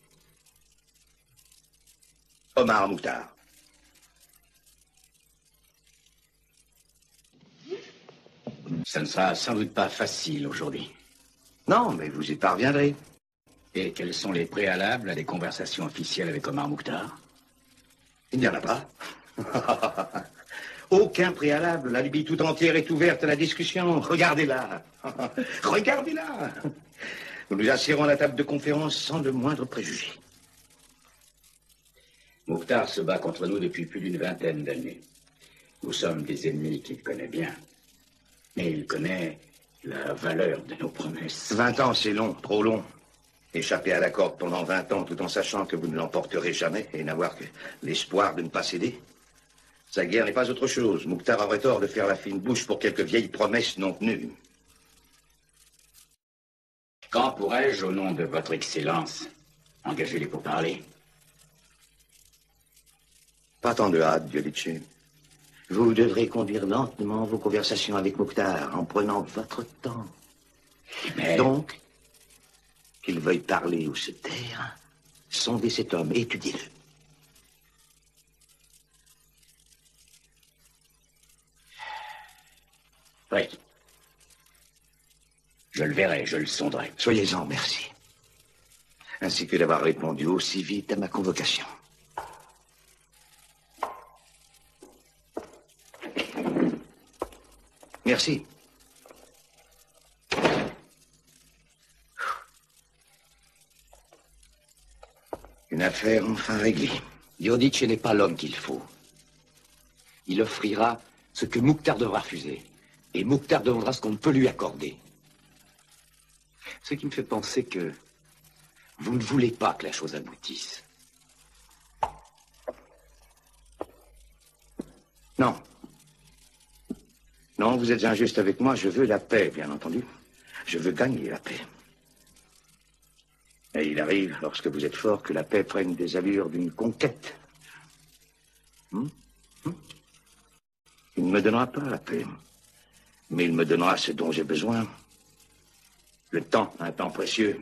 Omar Mouktar. Ça ne sera sans doute pas facile aujourd'hui. Non, mais vous y parviendrez. Et quels sont les préalables à des conversations officielles avec Omar Mouktar? Il n'y en a pas. Aucun préalable. La Libye tout entière est ouverte à la discussion. Regardez-la. Regardez-la. Nous nous assiérons à la table de conférence sans le moindre préjugé. Mouktar se bat contre nous depuis plus d'une vingtaine d'années. Nous sommes des ennemis qu'il connaît bien. Mais il connaît la valeur de nos promesses. Vingt ans, c'est long, trop long. Échapper à la corde pendant vingt ans tout en sachant que vous ne l'emporterez jamais et n'avoir que l'espoir de ne pas céder. Sa guerre n'est pas autre chose. Mouktar aurait tort de faire la fine bouche pour quelques vieilles promesses non tenues. Quand pourrais-je, au nom de votre Excellence, engager les pourparlers? Pas tant de hâte, Giudice. Vous devrez conduire lentement vos conversations avec Mouktar en prenant votre temps. Mais... Donc, qu'il veuille parler ou se taire, sondez cet homme et étudiez-le. Oui. Je le verrai, je le sonderai. Soyez-en, merci. Ainsi que d'avoir répondu aussi vite à ma convocation. Merci. Une affaire enfin réglée. Giudice n'est pas l'homme qu'il faut. Il offrira ce que Mouktar devra refuser. Et Mouktar demandera ce qu'on ne peut lui accorder. Ce qui me fait penser que vous ne voulez pas que la chose aboutisse. Non. Non, vous êtes injuste avec moi. Je veux la paix, bien entendu. Je veux gagner la paix. Et il arrive, lorsque vous êtes fort, que la paix prenne des allures d'une conquête. Hum? Hum? Il ne me donnera pas la paix. Mais il me donnera ce dont j'ai besoin. Le temps, un temps précieux.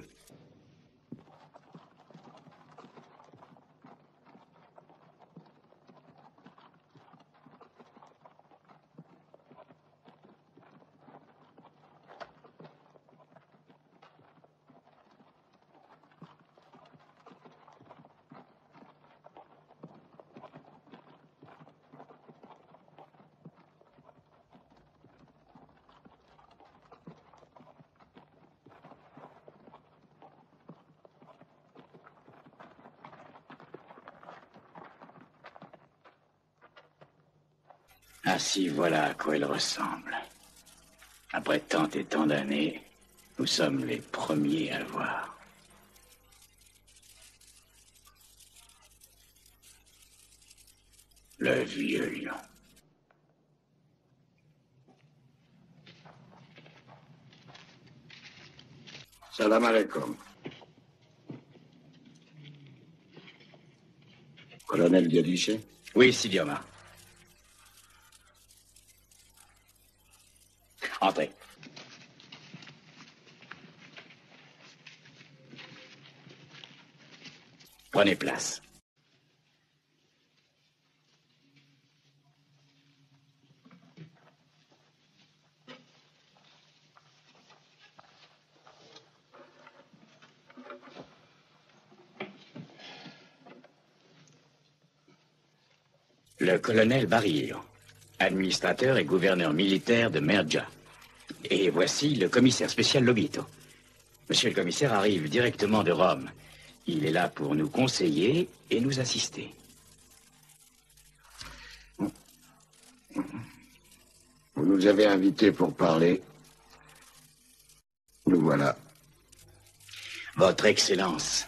Ainsi, voilà à quoi il ressemble. Après tant et tant d'années, nous sommes les premiers à le voir. Le vieux lion. Salam alaikum. Colonel Giudice? Oui, Sidi Omar. Entrez. Prenez place. Le colonel Barrio, administrateur et gouverneur militaire de Merja. Et voici le commissaire spécial Lobito. Monsieur le commissaire arrive directement de Rome. Il est là pour nous conseiller et nous assister. Vous nous avez invités pour parler. Nous voilà. Votre Excellence,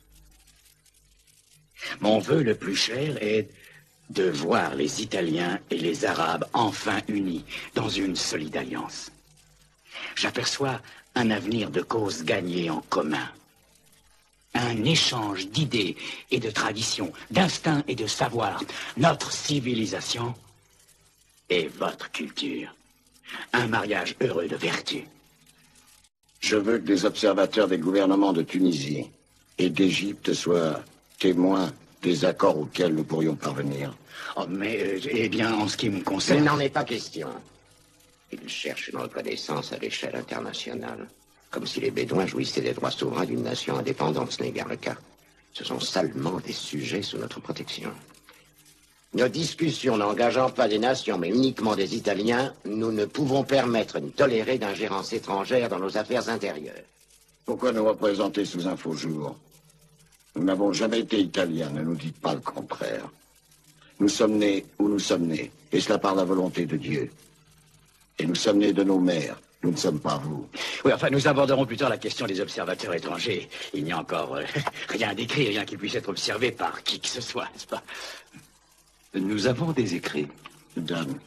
mon vœu le plus cher est de voir les Italiens et les Arabes enfin unis dans une solide alliance. J'aperçois un avenir de causes gagnées en commun. Un échange d'idées et de traditions, d'instincts et de savoirs. Notre civilisation et votre culture. Un mariage heureux de vertu. Je veux que des observateurs des gouvernements de Tunisie et d'Égypte soient témoins des accords auxquels nous pourrions parvenir. Oh, mais, euh, eh bien, en ce qui me concerne... Il n'en est pas question. Ils cherchent une reconnaissance à l'échelle internationale. Comme si les Bédouins jouissaient des droits souverains d'une nation indépendante. Ce n'est guère le cas. Ce sont seulement des sujets sous notre protection. Nos discussions n'engageant pas des nations, mais uniquement des Italiens, nous ne pouvons permettre ni tolérer d'ingérence étrangère dans nos affaires intérieures. Pourquoi nous représenter sous un faux jour? Nous n'avons jamais été italiens, ne nous dites pas le contraire. Nous sommes nés où nous sommes nés, et cela par la volonté de Dieu. Et nous sommes nés de nos mères, nous ne sommes pas vous. Oui, enfin, nous aborderons plus tard la question des observateurs étrangers. Il n'y a encore euh, rien d'écrit, rien qui puisse être observé par qui que ce soit, n'est-ce pas? Nous avons des écrits. Donne.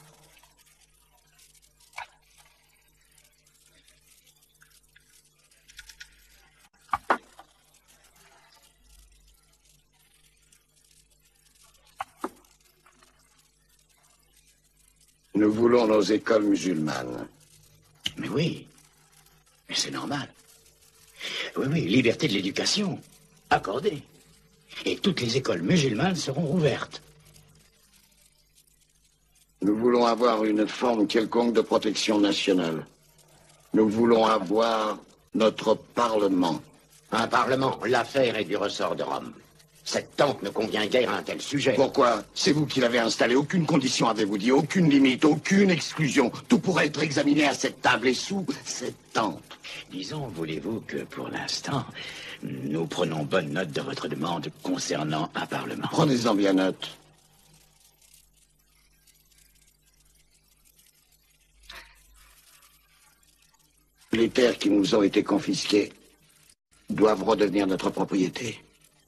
Nous voulons nos écoles musulmanes. Mais oui, mais c'est normal. Oui, oui, liberté de l'éducation, accordée. Et toutes les écoles musulmanes seront ouvertes. Nous voulons avoir une forme quelconque de protection nationale. Nous voulons avoir notre Parlement. Un Parlement, l'affaire est du ressort de Rome. Cette tente ne convient guère à un tel sujet. Pourquoi? C'est vous qui l'avez installé. Aucune condition, avez-vous dit, aucune limite, aucune exclusion. Tout pourrait être examiné à cette table et sous cette tente. Disons, voulez-vous que, pour l'instant, nous prenons bonne note de votre demande concernant un Parlement? Prenez-en bien note. Les terres qui nous ont été confisquées doivent redevenir notre propriété.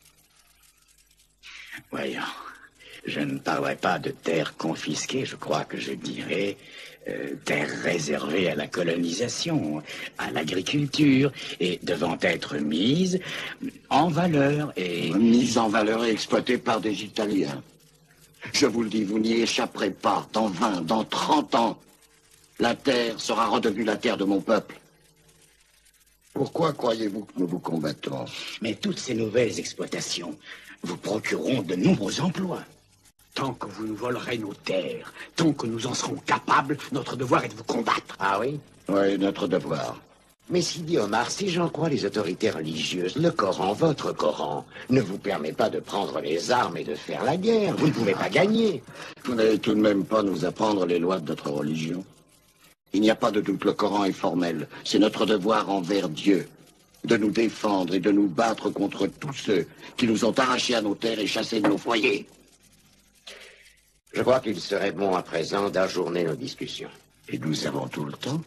Voyons, je ne parlerai pas de terres confisquées, je crois que je dirais euh, terres réservées à la colonisation, à l'agriculture, et devant être mises en valeur et... Mises en valeur et exploitées par des Italiens. Je vous le dis, vous n'y échapperez pas. Dans vingt, dans trente ans, la terre sera redevenue la terre de mon peuple. Pourquoi croyez-vous que nous vous combattons? Mais toutes ces nouvelles exploitations vous procureront de nombreux emplois. Tant que vous nous volerez nos terres, tant que nous en serons capables, notre devoir est de vous combattre. Ah oui? Oui, notre devoir. Mais Sidi Omar, si j'en crois les autorités religieuses, le Coran, votre Coran, ne vous permet pas de prendre les armes et de faire la guerre. Vous ne pouvez pas gagner. Vous n'allez tout de même pas nous apprendre les lois de notre religion. Il n'y a pas de doute, le Coran est formel. C'est notre devoir envers Dieu de nous défendre et de nous battre contre tous ceux qui nous ont arrachés à nos terres et chassés de nos foyers. Je crois qu'il serait bon à présent d'ajourner nos discussions. Et nous avons tout le temps.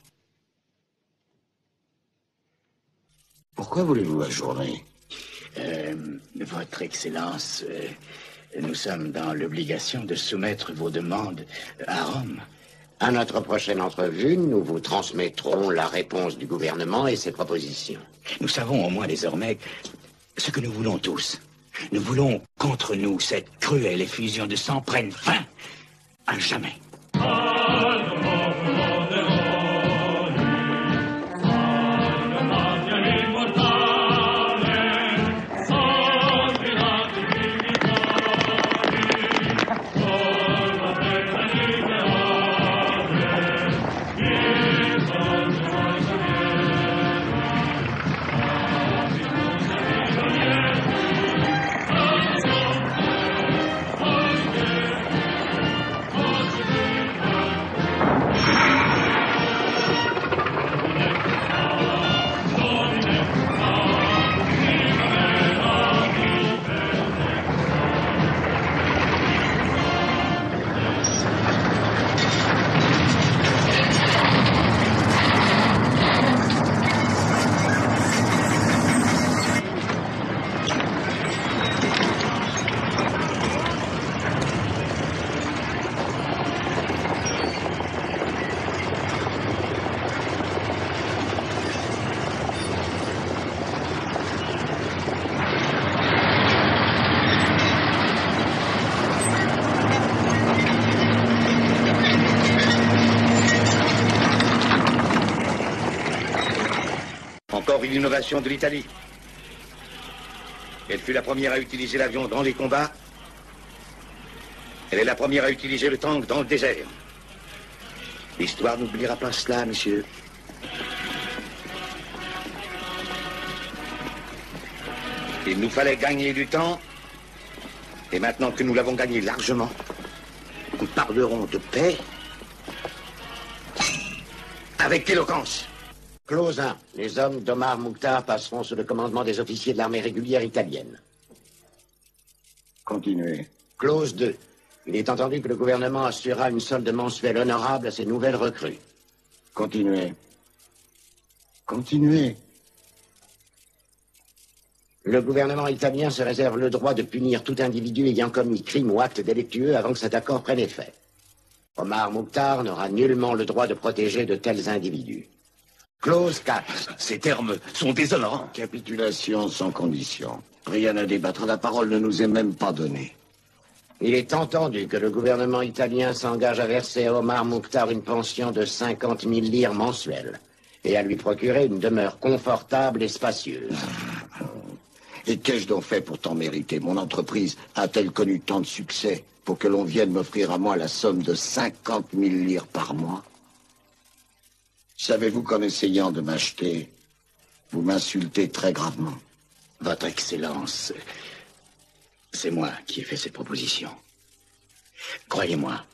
Pourquoi voulez-vous ajourner? euh, Votre Excellence, euh, nous sommes dans l'obligation de soumettre vos demandes à Rome. À notre prochaine entrevue, nous vous transmettrons la réponse du gouvernement et ses propositions. Nous savons au moins désormais ce que nous voulons tous. Nous voulons qu'entre nous, cette cruelle effusion de sang prenne fin à jamais. une innovation de l'Italie. Elle fut la première à utiliser l'avion dans les combats. Elle est la première à utiliser le tank dans le désert. L'histoire n'oubliera pas cela, monsieur. Il nous fallait gagner du temps. Et maintenant que nous l'avons gagné largement, nous parlerons de paix avec éloquence. Clause un. Les hommes d'Omar Mouktar passeront sous le commandement des officiers de l'armée régulière italienne. Continuez. Clause deux. Il est entendu que le gouvernement assurera une solde mensuelle honorable à ces nouvelles recrues. Continuez. Continuez. Le gouvernement italien se réserve le droit de punir tout individu ayant commis crime ou acte délictueux avant que cet accord prenne effet. Omar Mouktar n'aura nullement le droit de protéger de tels individus. Clause quatre. Ces termes sont désolant. Capitulation sans condition. Rien à débattre. La parole ne nous est même pas donnée. Il est entendu que le gouvernement italien s'engage à verser à Omar Mouktar une pension de cinquante mille lires mensuelles et à lui procurer une demeure confortable et spacieuse. Et qu'ai-je donc fait pour t'en mériter? Mon entreprise a-t-elle connu tant de succès pour que l'on vienne m'offrir à moi la somme de cinquante mille lires par mois? Savez-vous qu'en essayant de m'acheter, vous m'insultez très gravement? Votre Excellence, c'est moi qui ai fait cette proposition. Croyez-moi,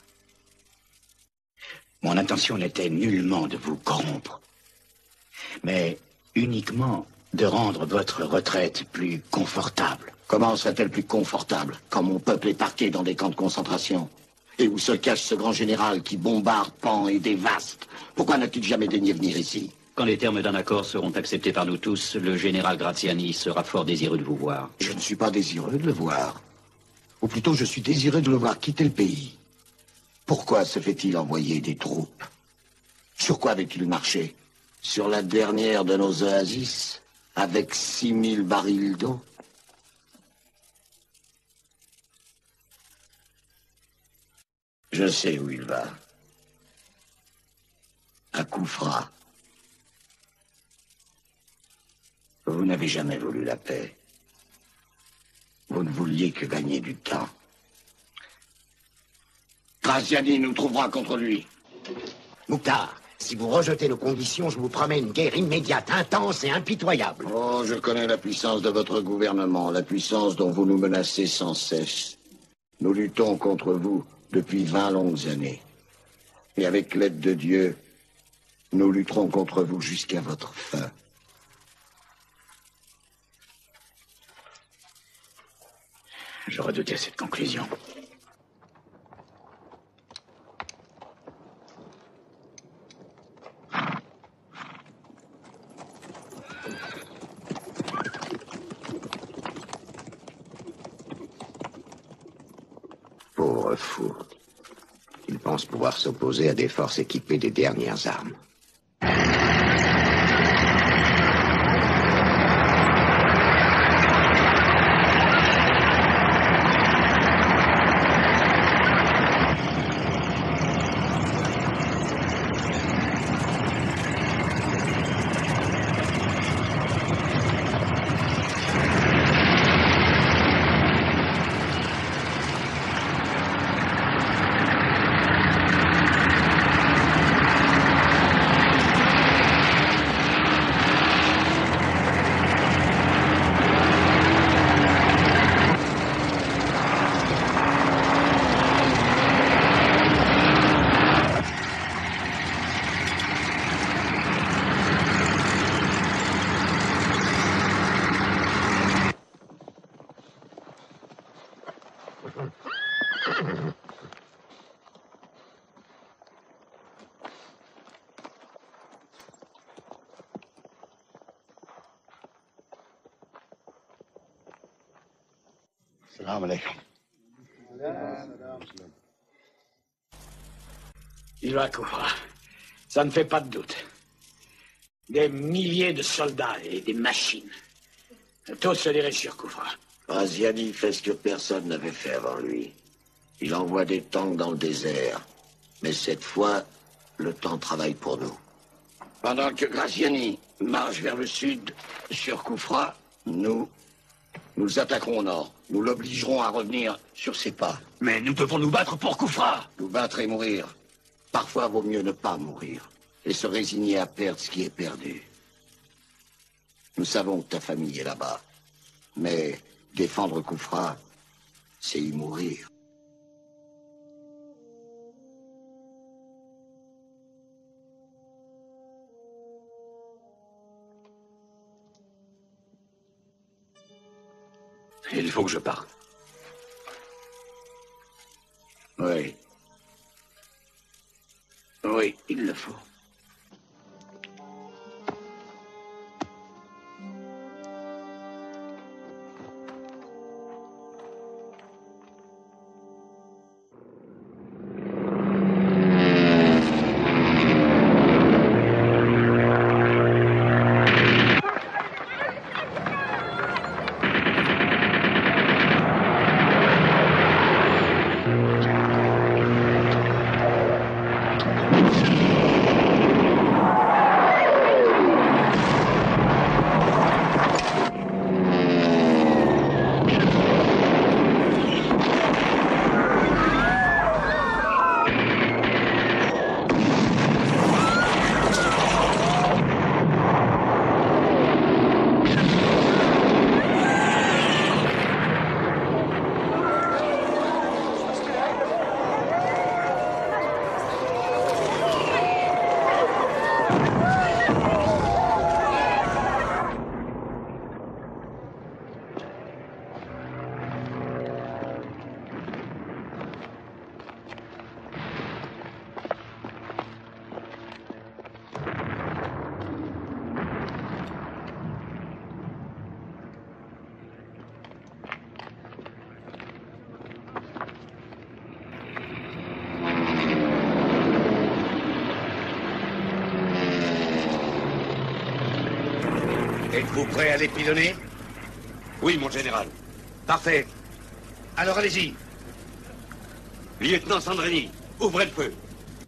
mon intention n'était nullement de vous corrompre, mais uniquement de rendre votre retraite plus confortable. Comment serait-elle plus confortable quand mon peuple est parqué dans des camps de concentration? Et où se cache ce grand général qui bombarde, pend et dévaste? Pourquoi n'a-t-il jamais daigné venir ici? Quand les termes d'un accord seront acceptés par nous tous, le général Graziani sera fort désireux de vous voir. Je ne suis pas désireux de le voir. Ou plutôt, je suis désireux de le voir quitter le pays. Pourquoi se fait-il envoyer des troupes? Sur quoi avait-il marché? Sur la dernière de nos oasis, avec six mille barils d'eau? Je sais où il va. À Koufra. Vous n'avez jamais voulu la paix. Vous ne vouliez que gagner du temps. Graziani nous trouvera contre lui. Mouktar, si vous rejetez nos conditions, je vous promets une guerre immédiate, intense et impitoyable. Oh, je connais la puissance de votre gouvernement, la puissance dont vous nous menacez sans cesse. Nous luttons contre vous depuis vingt longues années. Et avec l'aide de Dieu, nous lutterons contre vous jusqu'à votre fin. Je redoutais cette conclusion. Pauvre fou. Il pense pouvoir s'opposer à des forces équipées des dernières armes. Salam alaikum. Il va courir. Ça ne fait pas de doute. Des milliers de soldats et des machines. Tous se dirigent sur Koufra. Graziani fait ce que personne n'avait fait avant lui. Il envoie des tanks dans le désert. Mais cette fois, le temps travaille pour nous. Pendant que Graziani marche vers le sud, sur Koufra, nous, nous attaquerons au nord. Nous l'obligerons à revenir sur ses pas. Mais nous devons nous battre pour Koufra. Nous battre et mourir. Parfois, vaut mieux ne pas mourir et se résigner à perdre ce qui est perdu. Nous savons que ta famille est là-bas, mais défendre Koufra, c'est y mourir. Il faut que je parte. Oui. Oui, il le faut. Êtes-vous prêt à les pilonner? Oui, mon général. Parfait. Alors allez-y. Lieutenant Sandrini, ouvrez le feu.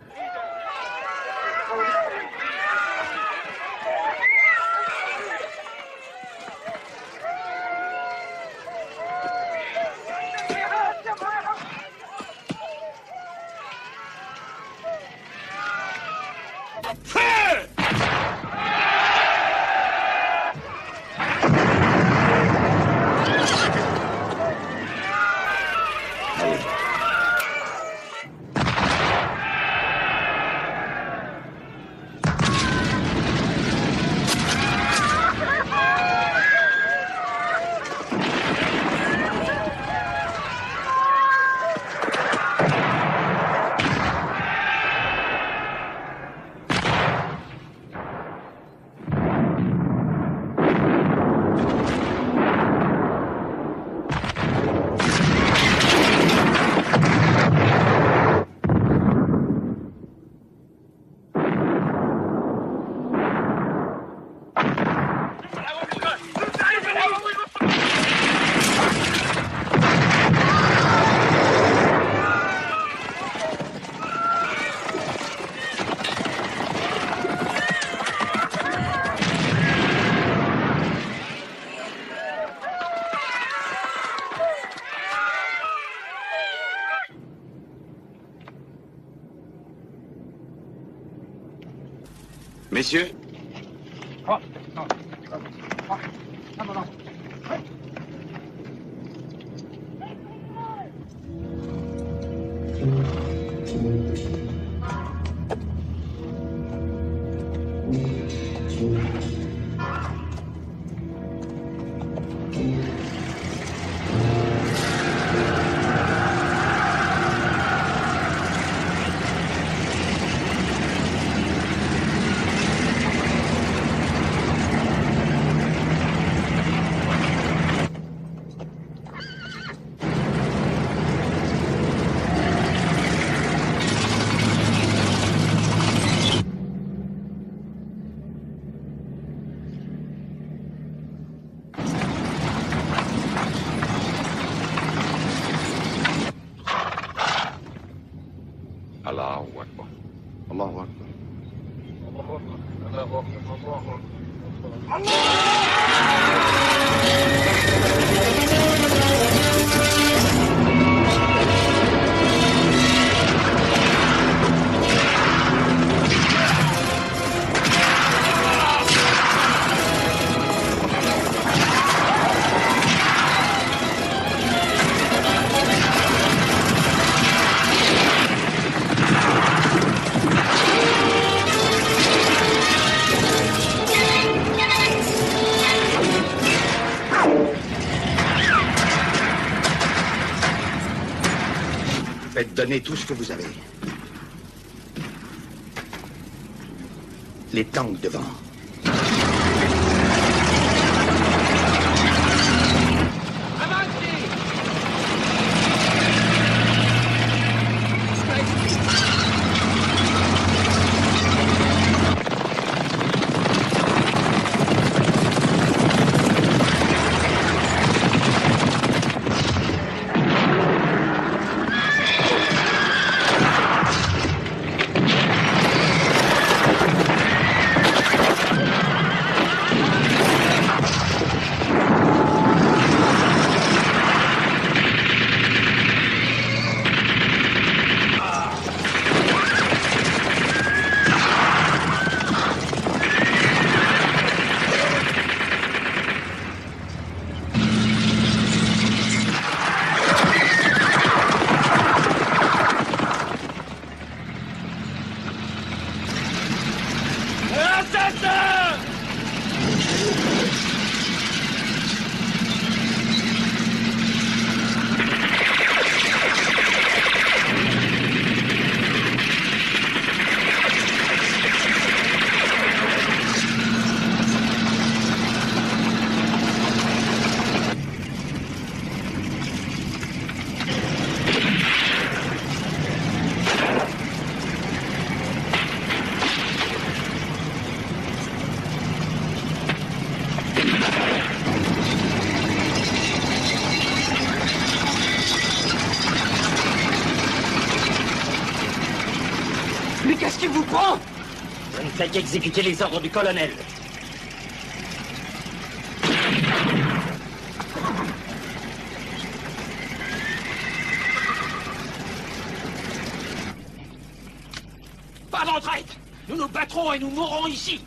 Messieurs, Faites donner tout ce que vous avez. Les tanks devant. Qu'est-ce qui vous prend? Je ne fais qu'exécuter les ordres du colonel. Pas d'entraide! Nous nous battrons et nous mourrons ici!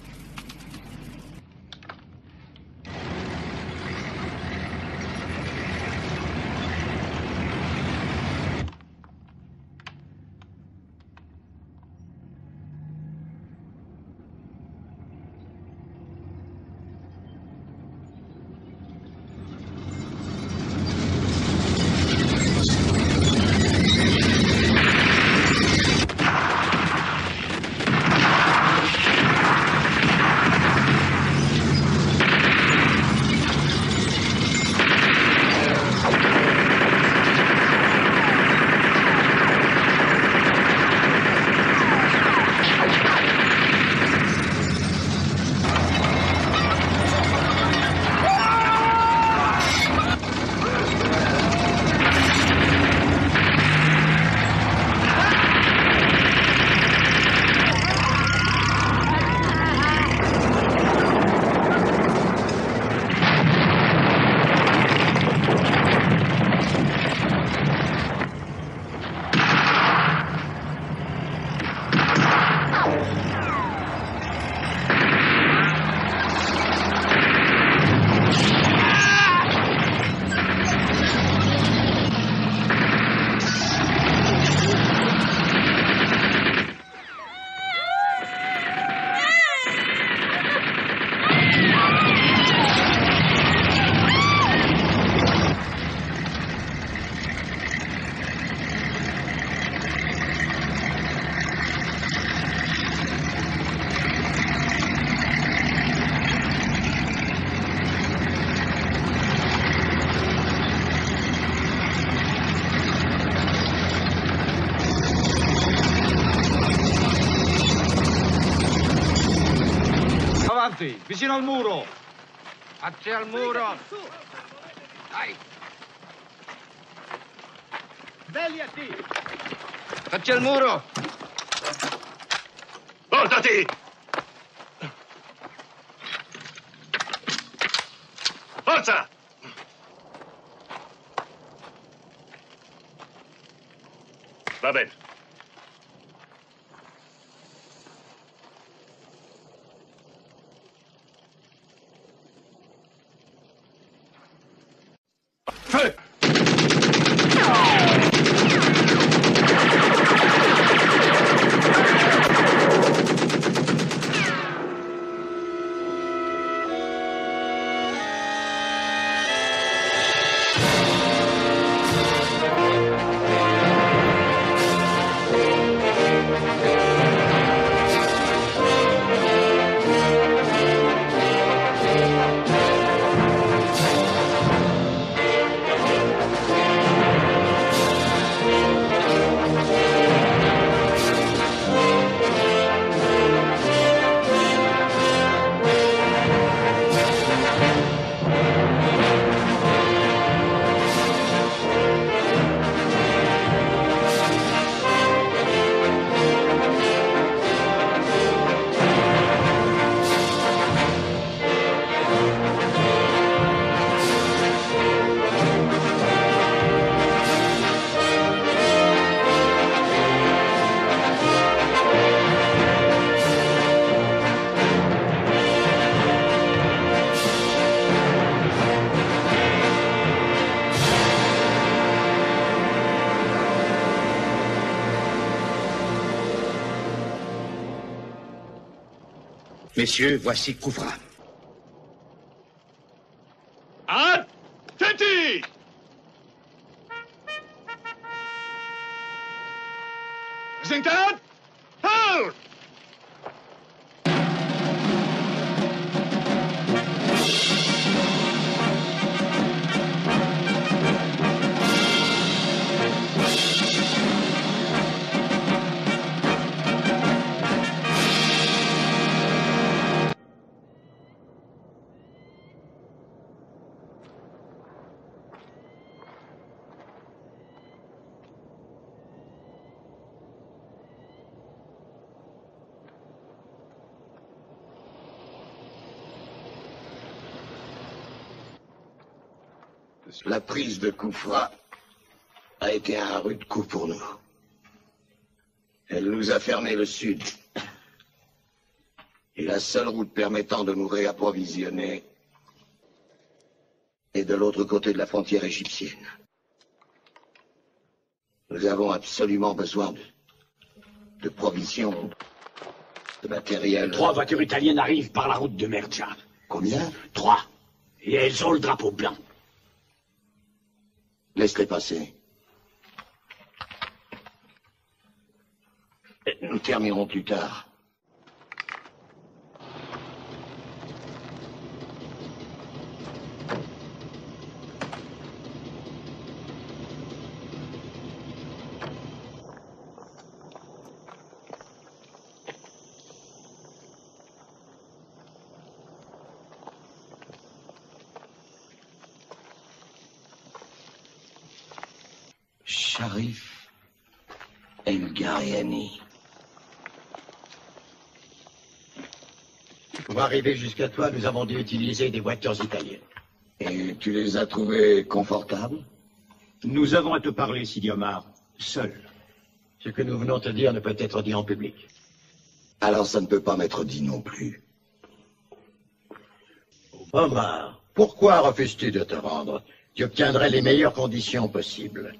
Avanti, vicino al muro. Facci al muro. Dai. Svegliati. Facci al muro. Portati! Forza! Va bene. Feu! Messieurs, voici Koufra. À Teti! Zintat! Halt! La prise de Koufra a été un rude coup pour nous. Elle nous a fermé le sud. Et la seule route permettant de nous réapprovisionner est de l'autre côté de la frontière égyptienne. Nous avons absolument besoin de, de provisions, de matériel. Trois voitures italiennes arrivent par la route de Merja. Combien? Trois. Et elles ont le drapeau blanc. Laisse-les passer. Nous terminerons plus tard. Sharif El-Gariani. Pour arriver jusqu'à toi, nous avons dû utiliser des voitures italiennes. Et tu les as trouvées confortables? Nous avons à te parler, Sidi Omar, seul. Ce que nous venons te dire ne peut être dit en public. Alors ça ne peut pas m'être dit non plus. Omar, pourquoi refuses-tu de te rendre? Tu obtiendrais les meilleures conditions possibles.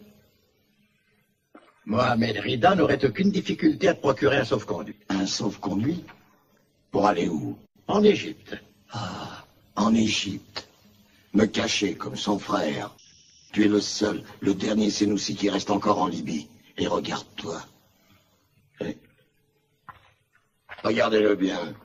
Mohamed Rida n'aurait aucune difficulté à te procurer un sauf-conduit. Un sauf-conduit? Pour aller où? En Égypte. Ah, en Égypte. Me cacher comme son frère. Tu es le seul, le dernier Sénoussi qui reste encore en Libye. Et regarde-toi. Eh? Regardez-le bien.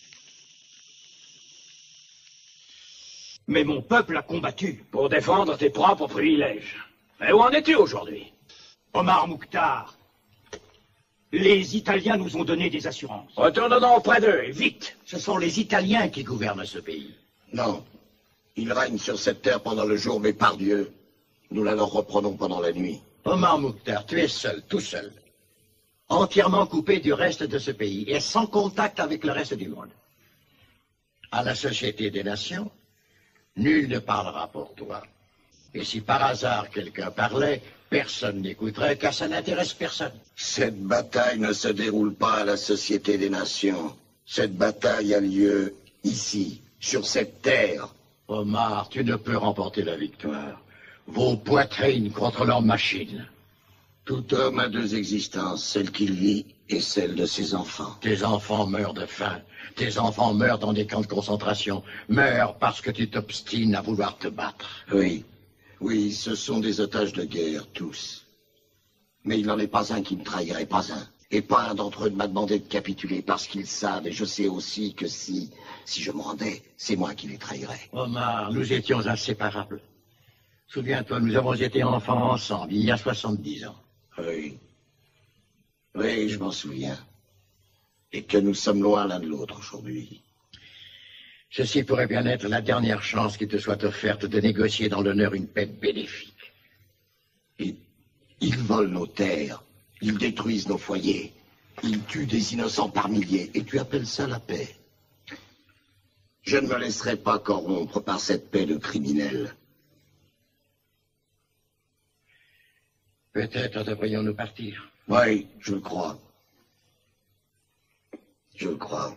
Mais mon peuple a combattu pour défendre tes propres privilèges. Mais où en es-tu aujourd'hui? Omar Mouktar, les Italiens nous ont donné des assurances. Retourne donc auprès d'eux, et vite. Ce sont les Italiens qui gouvernent ce pays. Non. Ils règnent sur cette terre pendant le jour, mais par Dieu, nous la leur reprenons pendant la nuit. Omar Mouktar, tu es seul, tout seul. Entièrement coupé du reste de ce pays et sans contact avec le reste du monde. À la Société des Nations, nul ne parlera pour toi. Et si par hasard quelqu'un parlait, personne n'écouterait, car ça n'intéresse personne. Cette bataille ne se déroule pas à la Société des Nations. Cette bataille a lieu ici, sur cette terre. Omar, tu ne peux remporter la victoire. Vos poitrines contre leurs machines. Tout homme a deux existences, celle qu'il vit et celle de ses enfants. Tes enfants meurent de faim. Tes enfants meurent dans des camps de concentration. Meurent parce que tu t'obstines à vouloir te battre. Oui. Oui, ce sont des otages de guerre, tous. Mais il n'en est pas un qui me trahirait, pas un. Et pas un d'entre eux ne m'a demandé de capituler, parce qu'ils savent, et je sais aussi que si, si je me rendais, c'est moi qui les trahirais. Omar, nous étions inséparables. Souviens-toi, nous avons été enfants ensemble, il y a soixante-dix ans. Oui. Oui, je m'en souviens. Et que nous sommes loin l'un de l'autre aujourd'hui. Ceci pourrait bien être la dernière chance qui te soit offerte de négocier dans l'honneur une paix bénéfique. Ils, ils volent nos terres, ils détruisent nos foyers, ils tuent des innocents par milliers, et tu appelles ça la paix? Je ne me laisserai pas corrompre par cette paix de criminels. Peut-être devrions-nous partir. Oui, je le crois. Je le crois.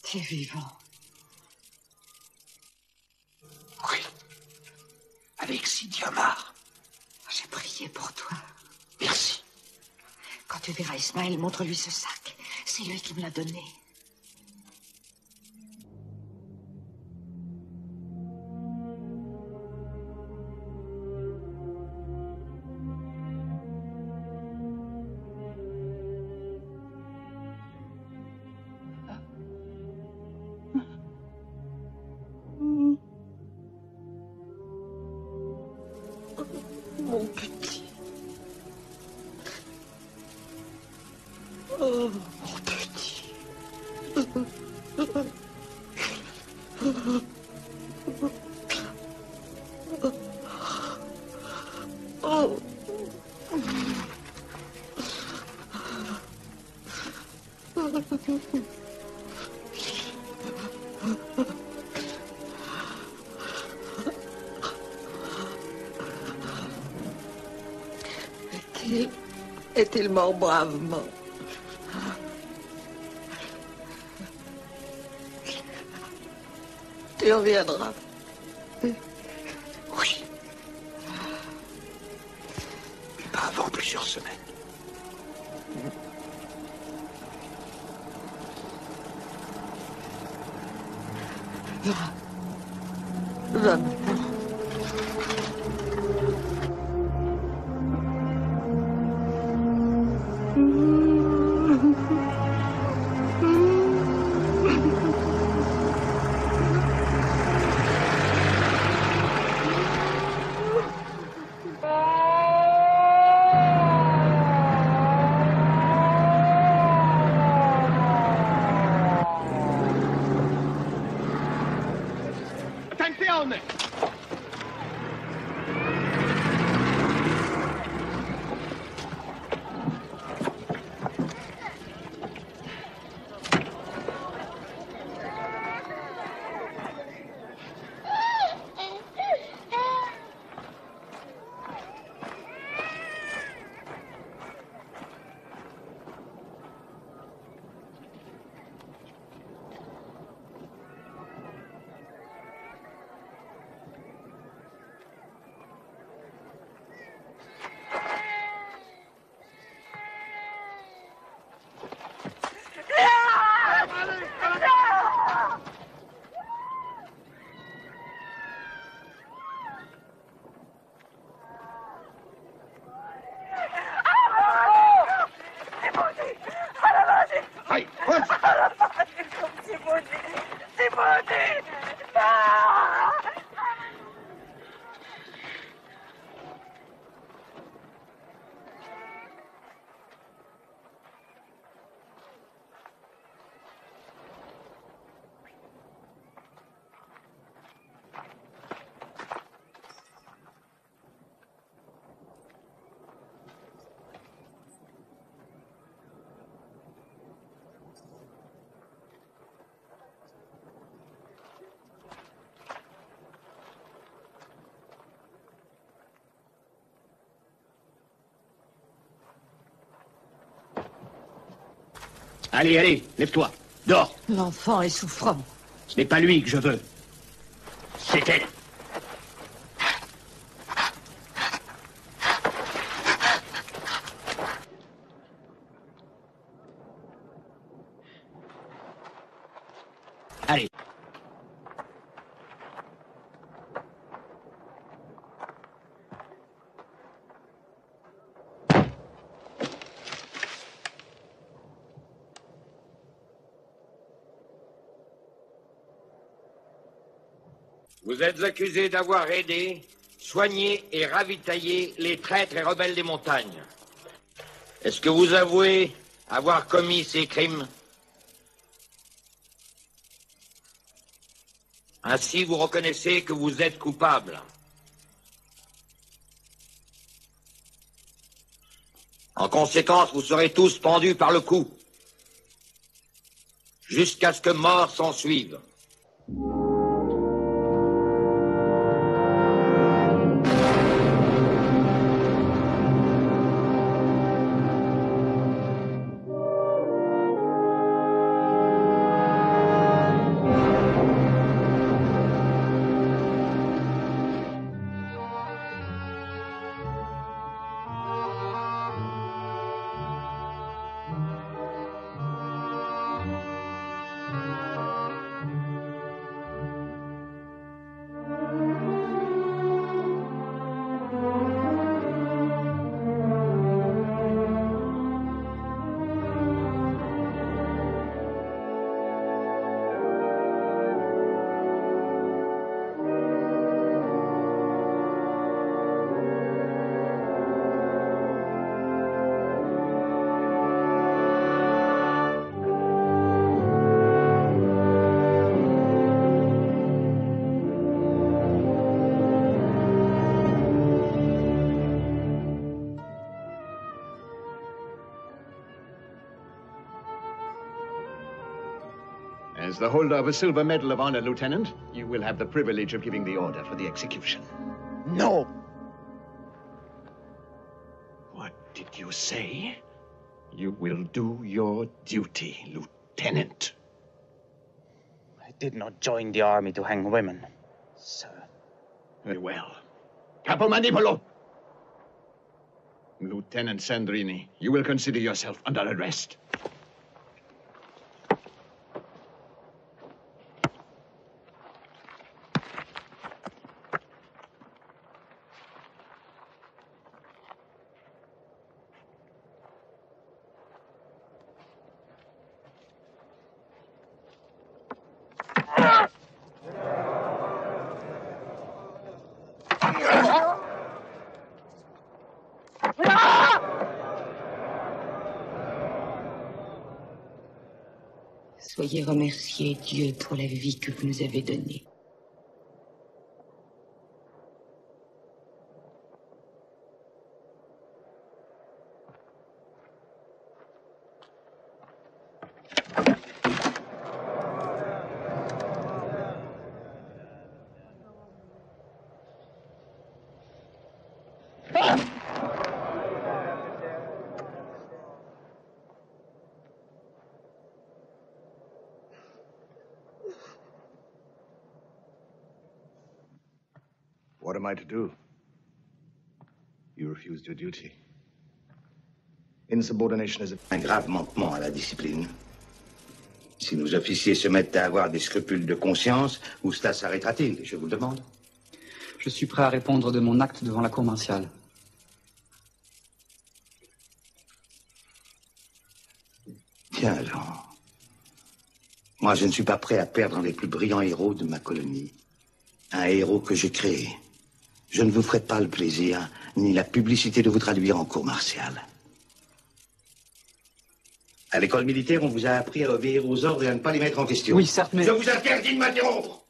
Tu es vivant. Oui. Avec Sidi Omar. J'ai prié pour toi. Merci. Quand tu verras Ismaël, montre-lui ce sac. C'est lui qui me l'a donné. Mon petit. Oh, mon petit. Oh. Est-il... Est-il mort bravement? Tu reviendras. Oui. Pas avant plusieurs semaines. Va. Va maintenant. Attenzione! Allez, allez, lève-toi. Dors. L'enfant est souffrant. Ce n'est pas lui que je veux. C'est elle. Allez. Vous êtes accusé d'avoir aidé, soigné et ravitaillé les traîtres et rebelles des montagnes. Est-ce que vous avouez avoir commis ces crimes? Ainsi, vous reconnaissez que vous êtes coupable. En conséquence, vous serez tous pendus par le cou, jusqu'à ce que mort s'en suive. As the holder of a silver medal of honor, Lieutenant, you will have the privilege of giving the order for the execution. No! What did you say? You will do your duty, Lieutenant. I did not join the army to hang women, sir. Very well. Capo Manipolo! Lieutenant Sandrini, you will consider yourself under arrest. Soyez remerciés, Dieu, pour la vie que vous nous avez donnée. What am I to do? You refused your duty. Insubordination is a... Un grave manquement à la discipline. Si nos officiers se mettent à avoir des scrupules de conscience, où cela s'arrêtera-t-il, je vous le demande? Je suis prêt à répondre de mon acte devant la cour martiale. Tiens, Jean. Moi, je ne suis pas prêt à perdre les plus brillants héros de ma colonie. Un héros que j'ai créé. Je ne vous ferai pas le plaisir, ni la publicité de vous traduire en cour martiale. À l'école militaire, on vous a appris à obéir aux ordres et à ne pas les mettre en question. Oui, certes, mais... Je vous interdis de m'interrompre.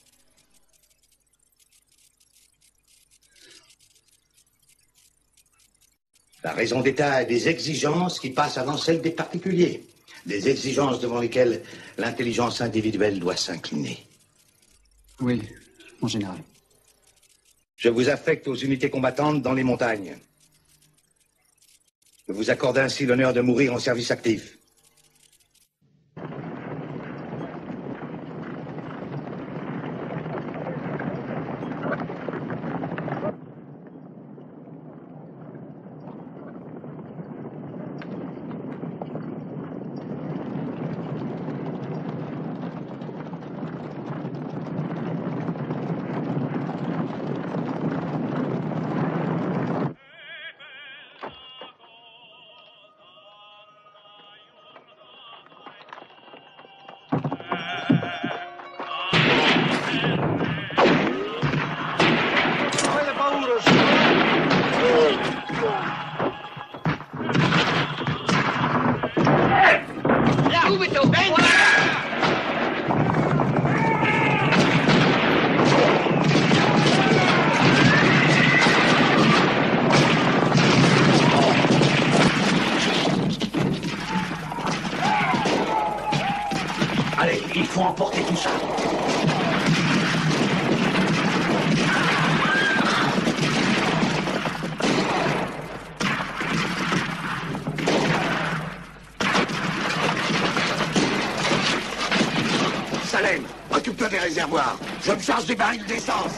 La raison d'État a des exigences qui passent avant celles des particuliers. Des exigences devant lesquelles l'intelligence individuelle doit s'incliner. Oui, mon général. Je vous affecte aux unités combattantes dans les montagnes. Je vous accorde ainsi l'honneur de mourir en service actif. Allez, il faut emporter tout ça. Salem, occupe-toi des réservoirs. Je me charge des barils d'essence.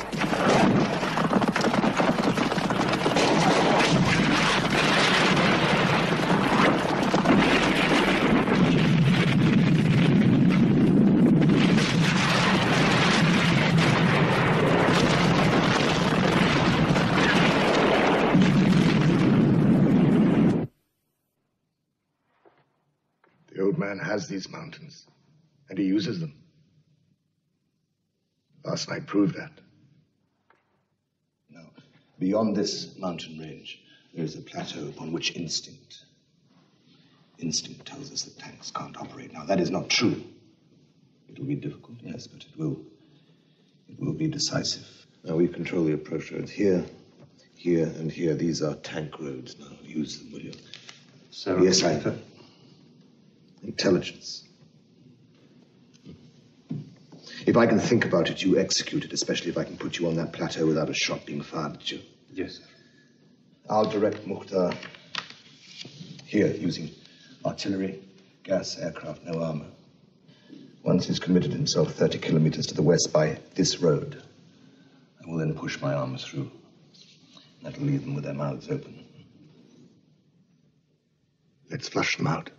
The old man has these mountains, and he uses them. Last night proved that. Now, beyond this mountain range, there is a plateau upon which instinct, instinct tells us that tanks can't operate. Now, that is not true. It will be difficult, yes, but it will, it will be decisive. Now, we control the approach roads here, here, and here. These are tank roads. Now, use them, will you? Yes, I... Intelligence. If I can think about it, you execute it, especially if I can put you on that plateau without a shot being fired at you. Yes, sir. I'll direct Mukhtar here, using artillery, gas, aircraft, no armor. Once he's committed himself thirty kilometers to the west by this road, I will then push my armor through. That'll leave them with their mouths open. Let's flush them out.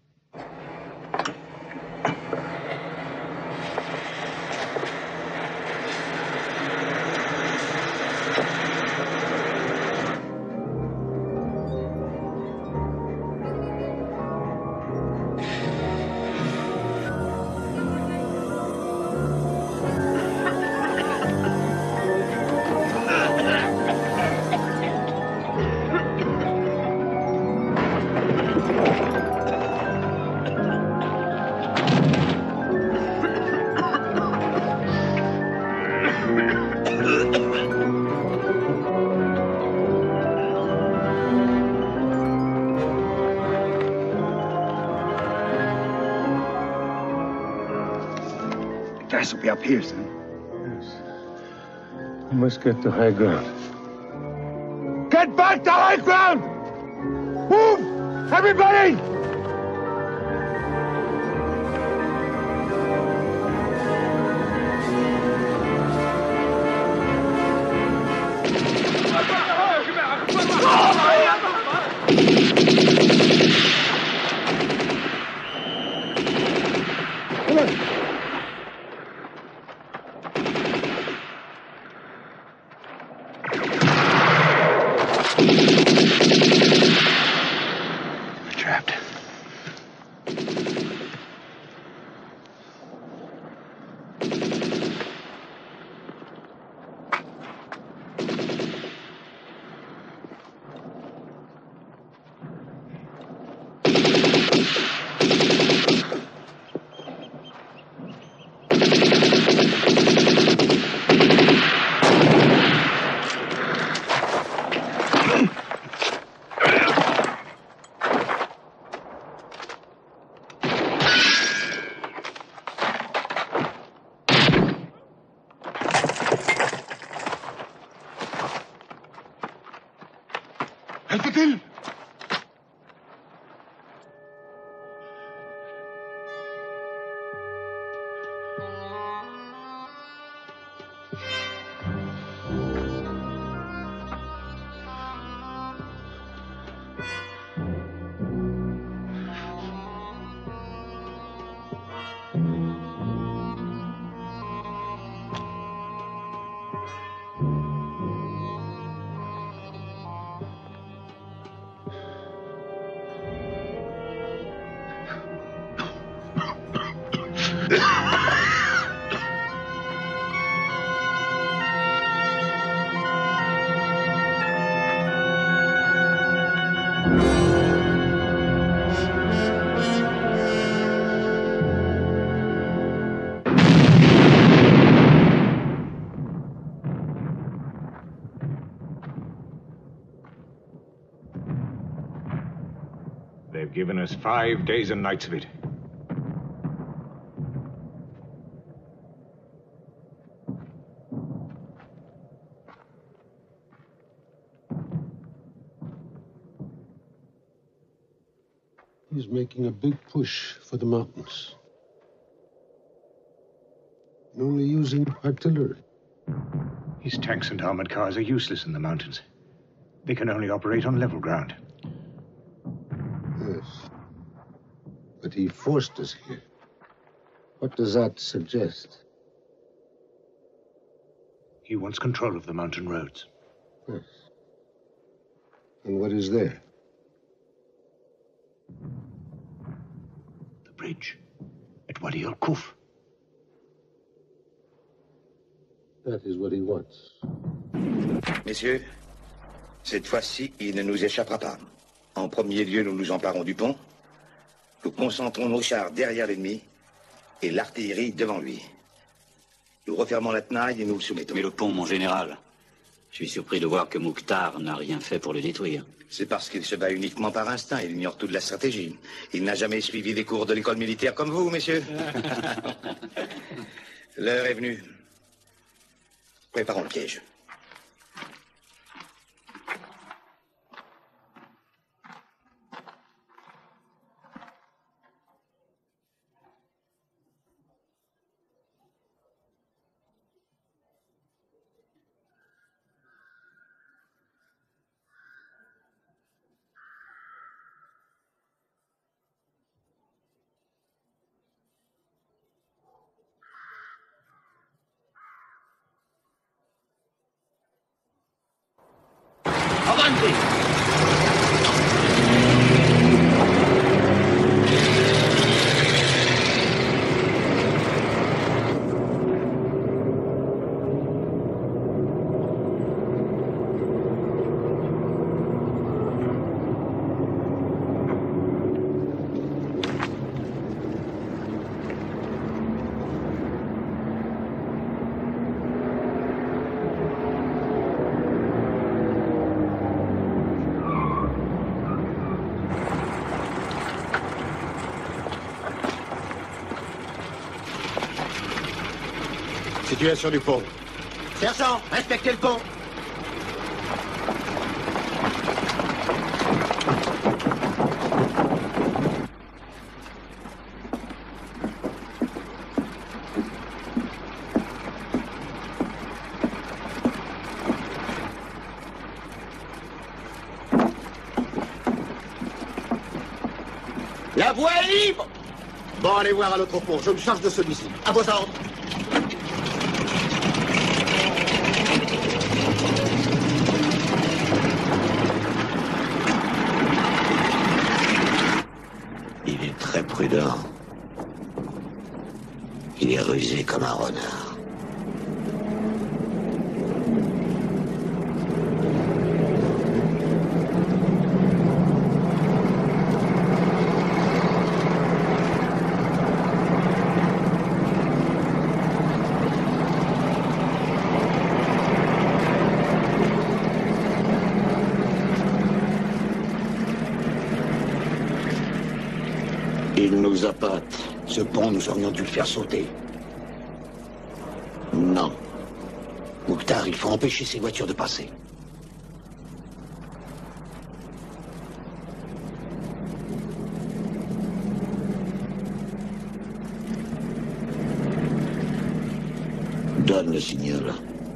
Gas will be up here, sir. Yes. We must get to high ground. Get back to high ground! Move! Everybody! They've given us five days and nights of it. He's making a big push for the mountains. And only using artillery. His tanks and armored cars are useless in the mountains. They can only operate on level ground. Yes. But he forced us here. What does that suggest? He wants control of the mountain roads. Yes. And what is there? The bridge at Wadi al-Kuf. That is what he wants. Messieurs, cette fois-ci, il ne nous échappera pas. En premier lieu, nous nous emparons du pont. Nous concentrons nos chars derrière l'ennemi et l'artillerie devant lui. Nous refermons la tenaille et nous le soumettons. Mais le pont, mon général, je suis surpris de voir que Mukhtar n'a rien fait pour le détruire. C'est parce qu'il se bat uniquement par instinct. Il ignore tout de la stratégie. Il n'a jamais suivi les cours de l'école militaire comme vous, messieurs. L'heure est venue. Préparons le piège. Situation du pont. Sergent, respectez le pont. La voie est libre. Bon, allez voir à l'autre pont. Je me charge de celui-ci. À vos ordres. Il est très prudent. Il est rusé comme un renard. Il nous appâte. Ce pont, nous aurions dû le faire sauter. Non. Mokhtar, il faut empêcher ces voitures de passer. Donne le signal.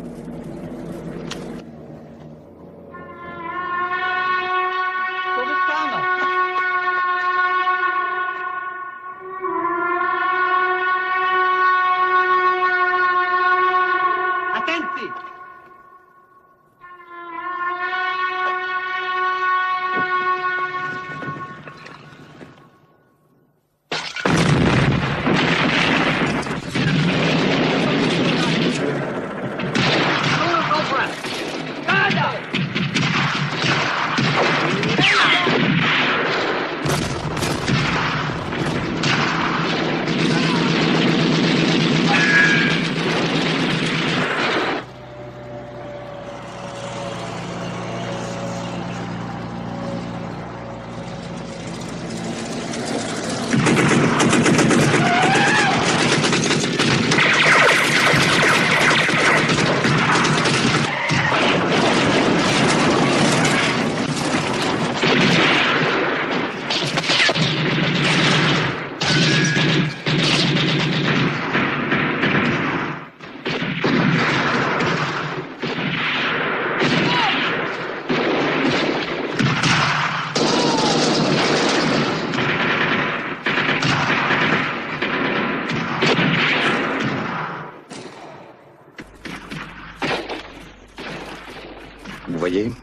Vous voyez?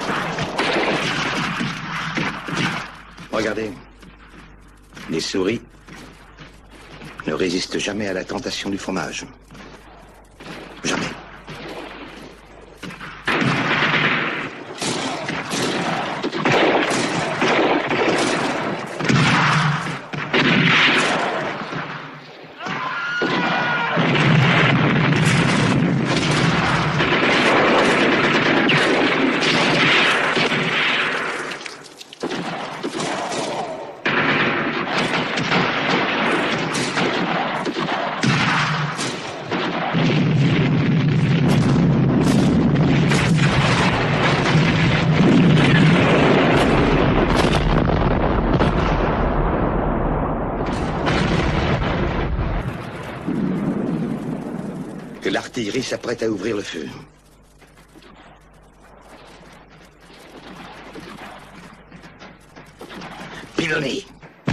Regardez. Les souris ne résistent jamais à la tentation du fromage. Jamais. l'artillerie s'apprête à ouvrir le feu. Pilonné.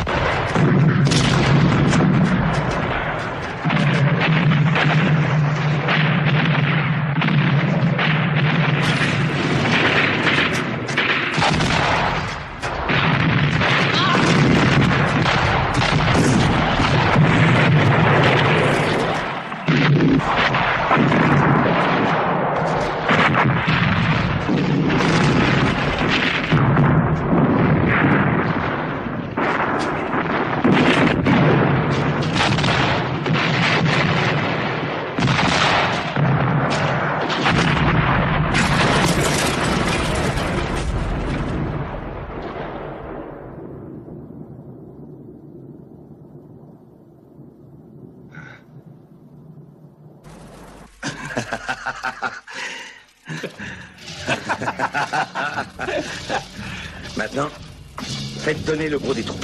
Maintenant, faites donner le gros des troupes.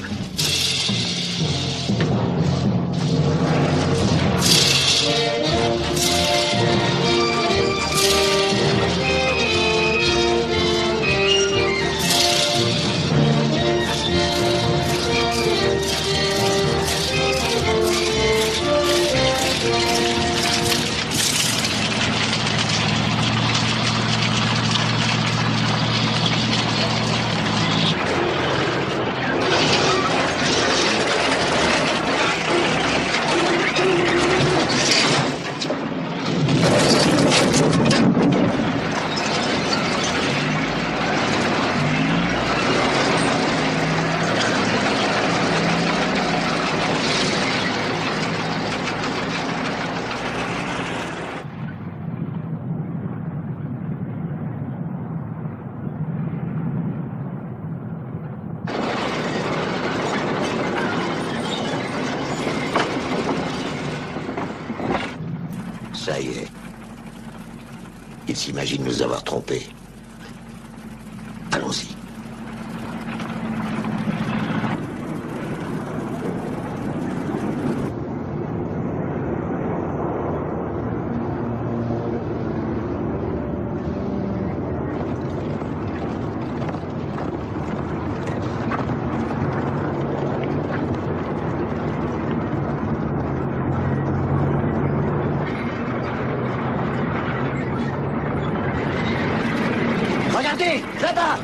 Ça y est. Il s'imagine nous avoir trompés. Allons-y. Regardez, là-bas!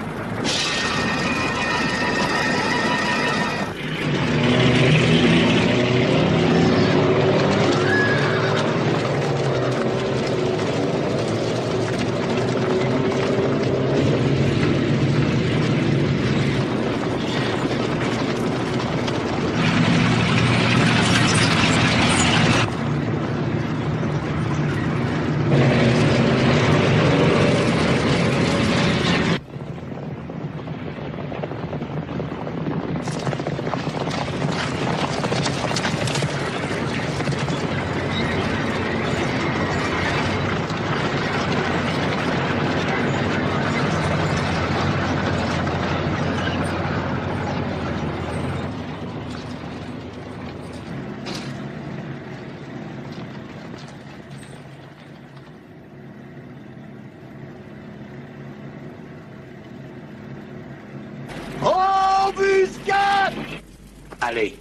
Embuscade! Allez.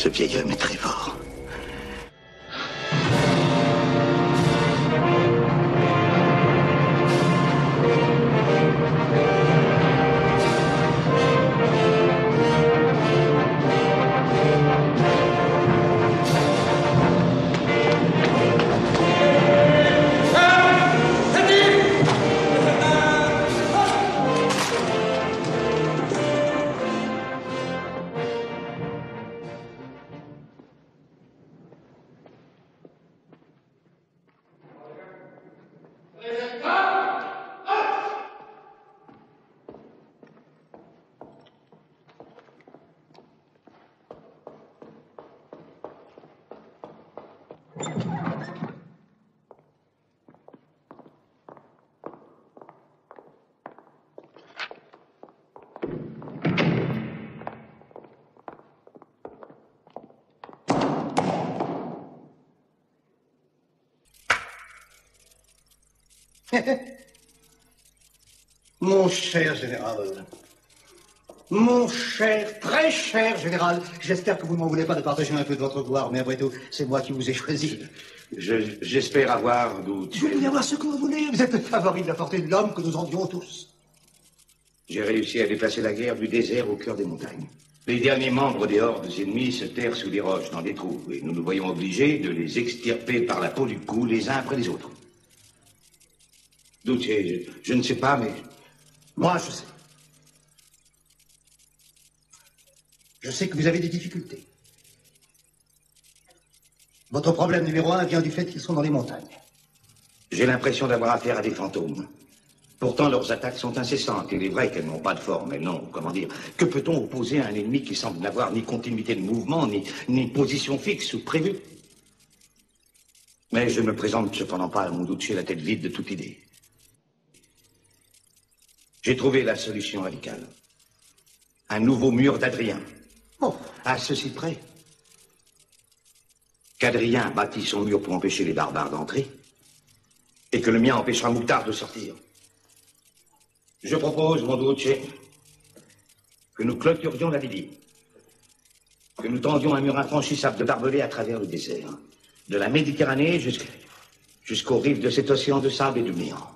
Ce vieil homme est très fort. Mon cher général, mon cher, très cher général, j'espère que vous ne m'en voulez pas de partager un peu de votre gloire, mais après tout, c'est moi qui vous ai choisi. Je- J'espère avoir doute. Vous voulez avoir ce que vous voulez, vous êtes le favori de la portée de l'homme que nous envions tous. J'ai réussi à déplacer la guerre du désert au cœur des montagnes. Les derniers membres des hordes ennemies se terrent sous des roches, dans des trous, et nous nous voyons obligés de les extirper par la peau du cou, les uns après les autres. Duce, je, je ne sais pas, mais... Moi, je sais. Je sais que vous avez des difficultés. Votre problème numéro un vient du fait qu'ils sont dans les montagnes. J'ai l'impression d'avoir affaire à des fantômes. Pourtant, leurs attaques sont incessantes. Il est vrai qu'elles n'ont pas de forme, elles n'ont, comment dire... Que peut-on opposer à un ennemi qui semble n'avoir ni continuité de mouvement, ni, ni position fixe ou prévue? Mais je ne me présente cependant pas à mon Duce la tête vide de toute idée. J'ai trouvé la solution radicale. Un nouveau mur d'Adrien. Oh. À ceci près qu'Adrien bâtit son mur pour empêcher les barbares d'entrer et que le mien empêchera Moutard de sortir. Je propose, mon Duce, que nous clôturions la ville, que nous tendions un mur infranchissable de barbelés à travers le désert, de la Méditerranée jusqu'à- jusqu'aux rives de cet océan de sable et de néant.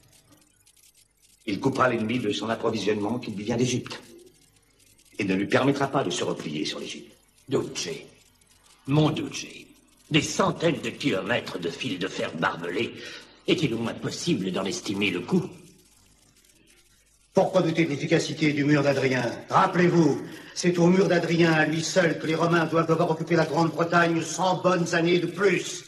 Il coupera l'ennemi de son approvisionnement qui lui vient d'Égypte et ne lui permettra pas de se replier sur l'Égypte. Duce, mon Duce, des centaines de kilomètres de fils de fer barbelés, est-il au moins possible d'en estimer le coût? Pourquoi douter de l'efficacité du mur d'Adrien? Rappelez-vous, c'est au mur d'Adrien à lui seul que les Romains doivent avoir occupé la Grande-Bretagne cent bonnes années de plus.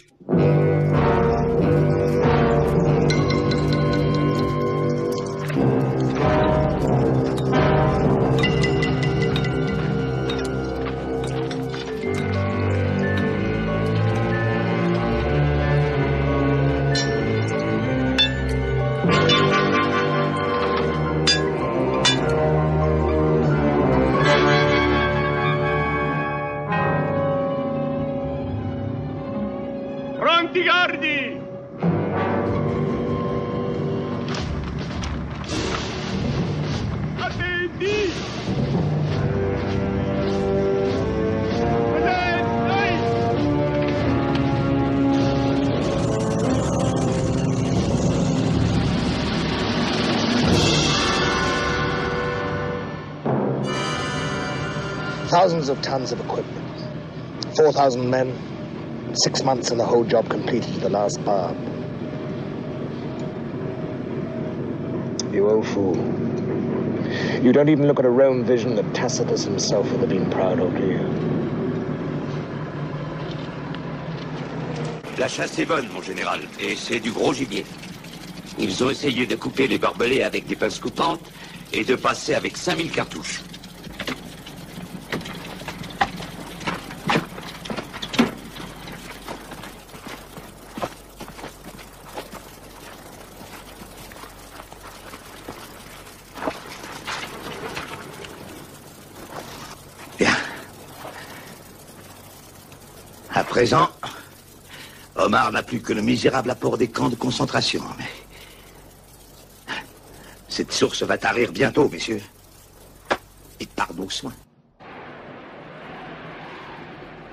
Pronti gardi! Attenti! Thousands of tons of equipment. Four thousand men. Six months and the whole job completed to the last barb. You old fool. You don't even look at a Rome vision that Tacitus himself would have been proud of, do you? La chasse est bonne, mon général, et c'est du gros gibier. Ils ont essayé de couper les barbelés avec des pinces coupantes et de passer avec cinq mille cartouches. À présent, Omar n'a plus que le misérable apport des camps de concentration, mais... Cette source va tarir bientôt, messieurs. Et par nos soins.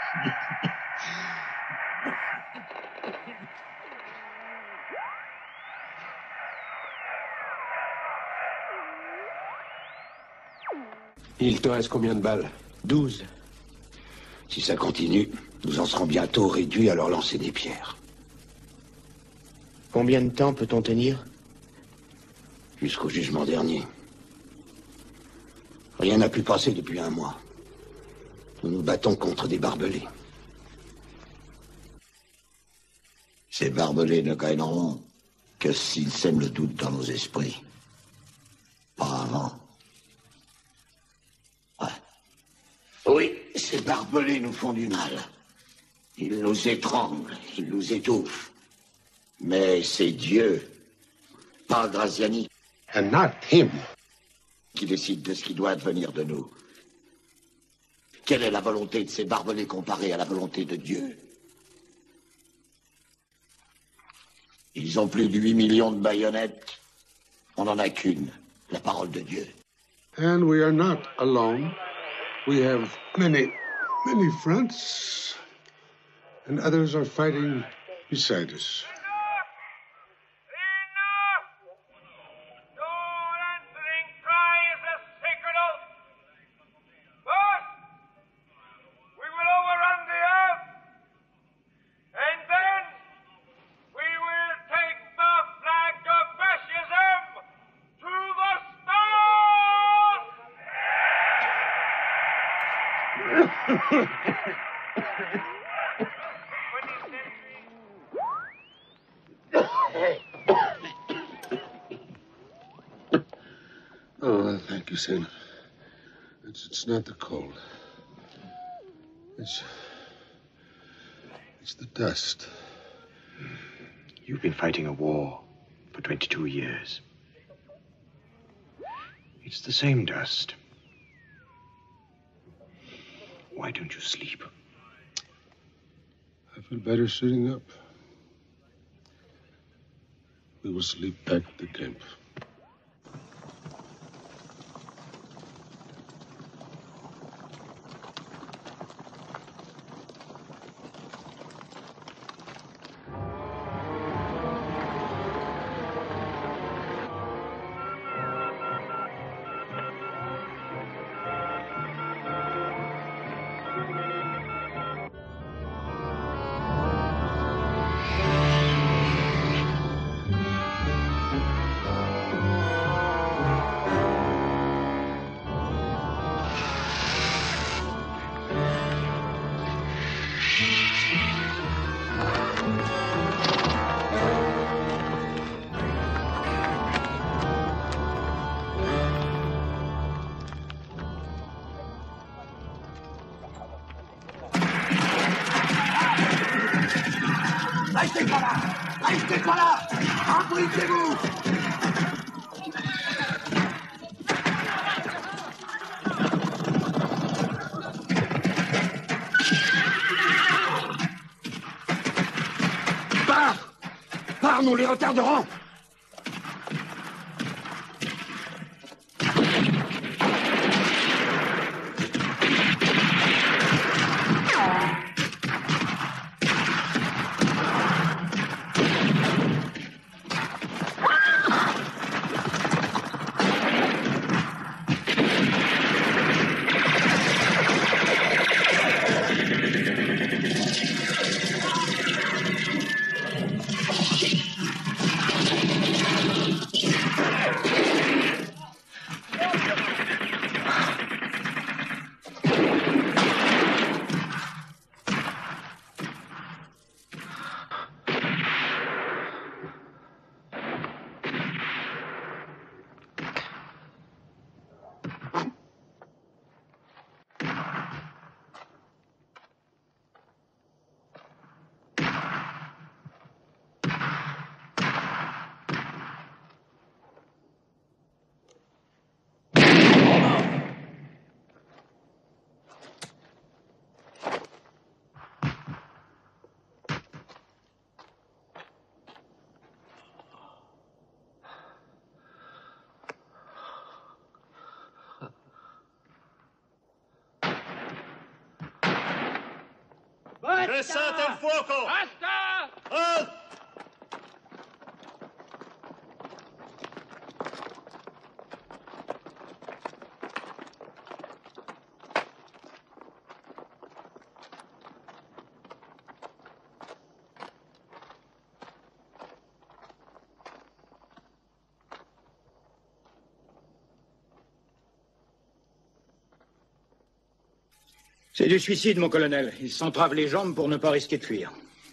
Il te reste combien de balles? Douze. Si ça continue, nous en serons bientôt réduits à leur lancer des pierres. Combien de temps peut-on tenir? Jusqu'au jugement dernier. Rien n'a pu passer depuis un mois. Nous nous battons contre des barbelés. Ces barbelés ne gagneront que s'ils sèment le doute dans nos esprits. Pas avant. Ouais. Oui, ces barbelés nous font du mal. Ils nous étranglent, ils nous étouffent. Mais c'est Dieu, pas Graziani, and not him, qui décide de ce qui doit advenir de nous. Quelle est la volonté de ces barbelés comparée à la volonté de Dieu? Ils ont plus de huit millions de baïonnettes. On n'en a qu'une, la parole de Dieu. And we are not alone. We have many, many friends, and others are fighting beside us. Oh, thank you, Sam. It's, it's not the cold. It's... It's the dust. You've been fighting a war for twenty-two years. It's the same dust. Why don't you sleep? I feel better sitting up. We will sleep back at the camp. Restez pas là! Restez pas là! Abritez-vous! Pars! Pars, nous les retarderons! Cessate il fuoco! Basta! Halt! C'est du suicide, mon colonel. Il s'entrave les jambes pour ne pas risquer de fuir.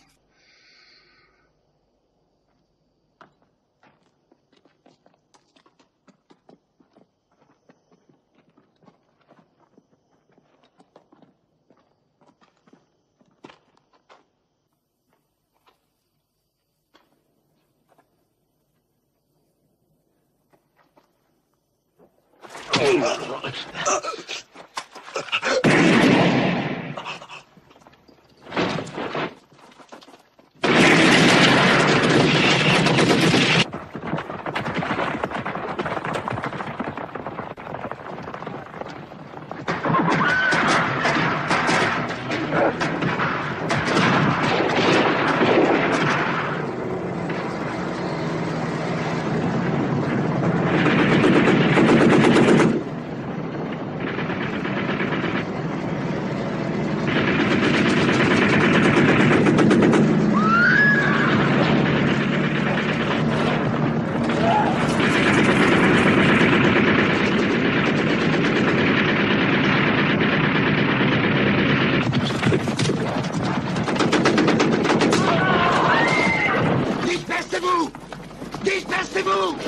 Dispersez-vous! Dispersez-vous!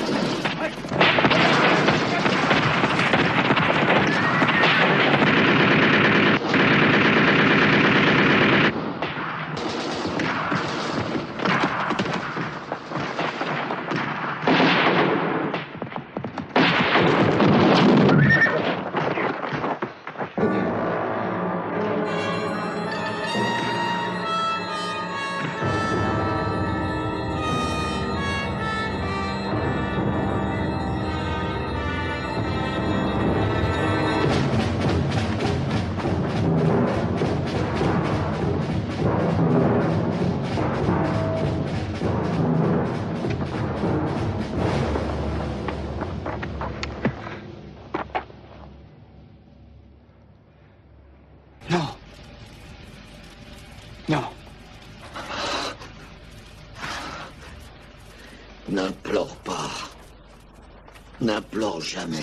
N'implore pas. N'implore jamais.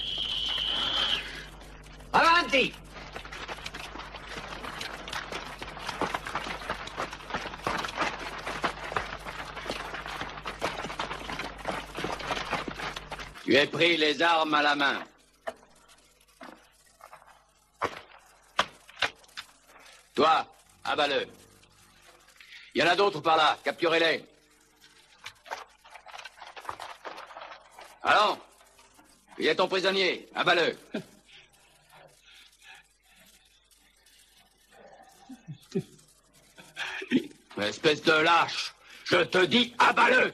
Avanti! Tu es pris les armes à la main. Toi, abat-le. Il y en a d'autres par là, capturez-les. Allons, il est ton prisonnier, abat-le. Espèce de lâche, je te dis, abat-le.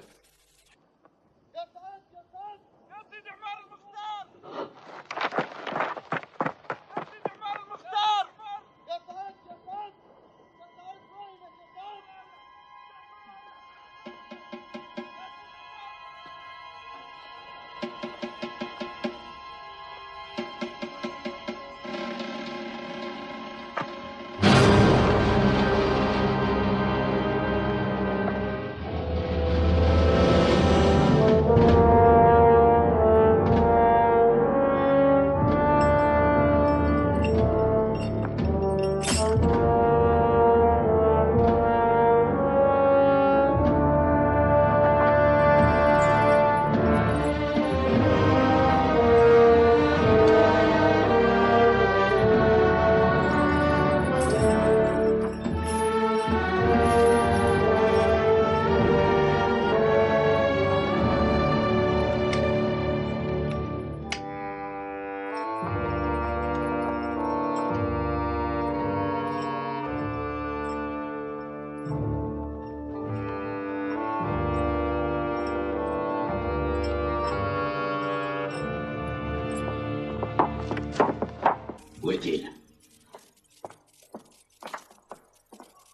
Où est-il?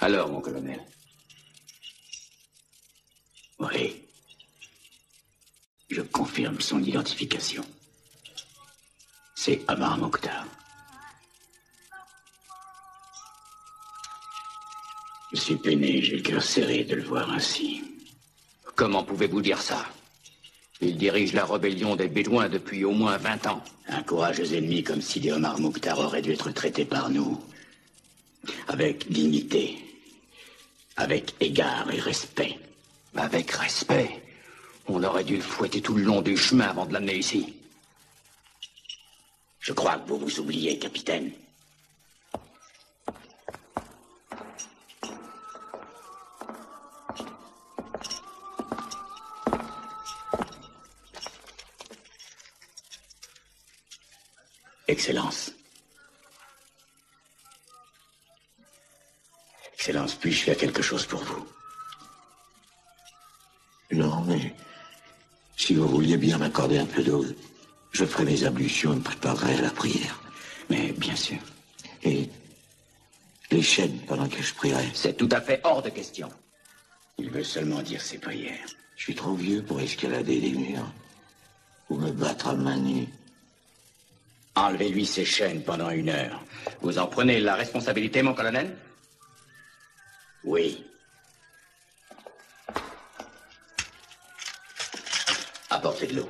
Alors, mon colonel? Oui. Je confirme son identification. C'est Amar Mokhtar. Je suis peiné, j'ai le cœur serré de le voir ainsi. Comment pouvez-vous dire ça? Il dirige la rébellion des Bédouins depuis au moins vingt ans. Un courageux ennemi comme Sidi Omar Mokhtar aurait dû être traité par nous. Avec dignité. Avec égard et respect. Avec respect? On aurait dû le fouetter tout le long du chemin avant de l'amener ici. Je crois que vous vous oubliez, capitaine. Excellence. Excellence, puis-je faire quelque chose pour vous? Non, mais si vous vouliez bien m'accorder un peu d'eau, je ferai mes ablutions et me préparerai à la prière. Mais bien sûr. Et les chaînes pendant que je prierai. C'est tout à fait hors de question. Il veut seulement dire ses prières. Je suis trop vieux pour escalader les murs ou me battre à main nue. Enlevez-lui ses chaînes pendant une heure. Vous en prenez la responsabilité, mon colonel? Oui. Apportez de l'eau.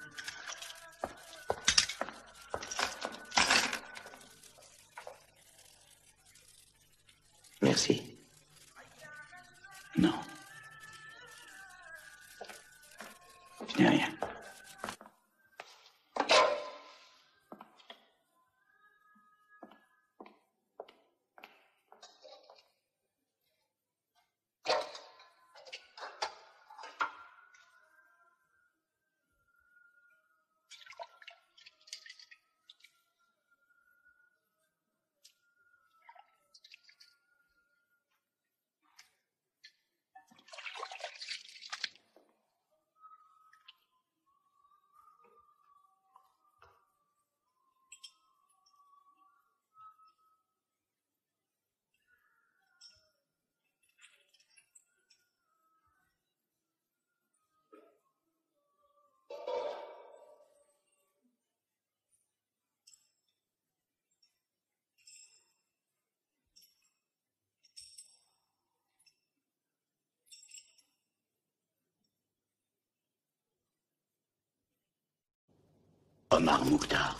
Merci. Non. Je n'ai rien. Omar Mokhtar.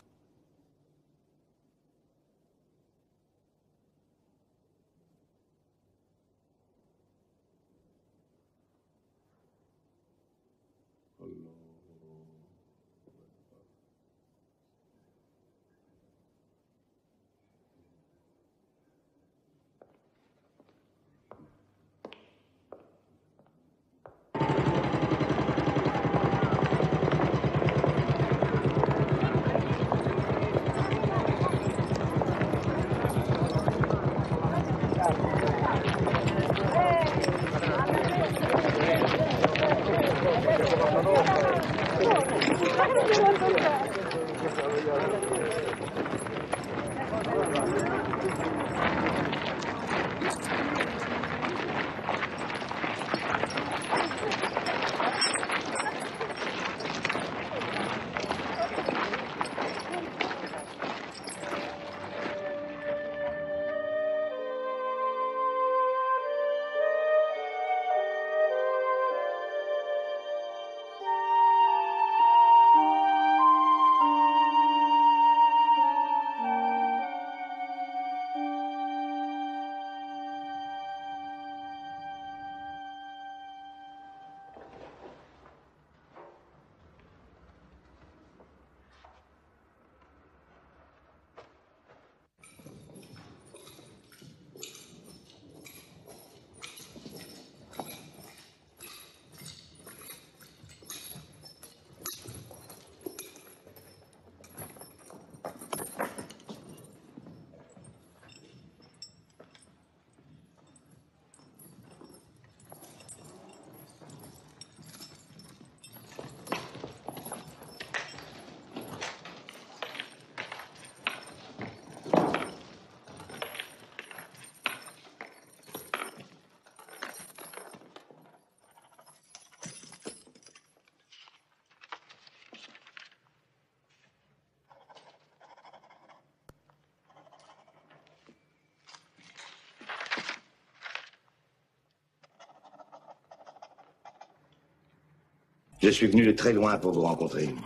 Je suis venu de très loin pour vous rencontrer.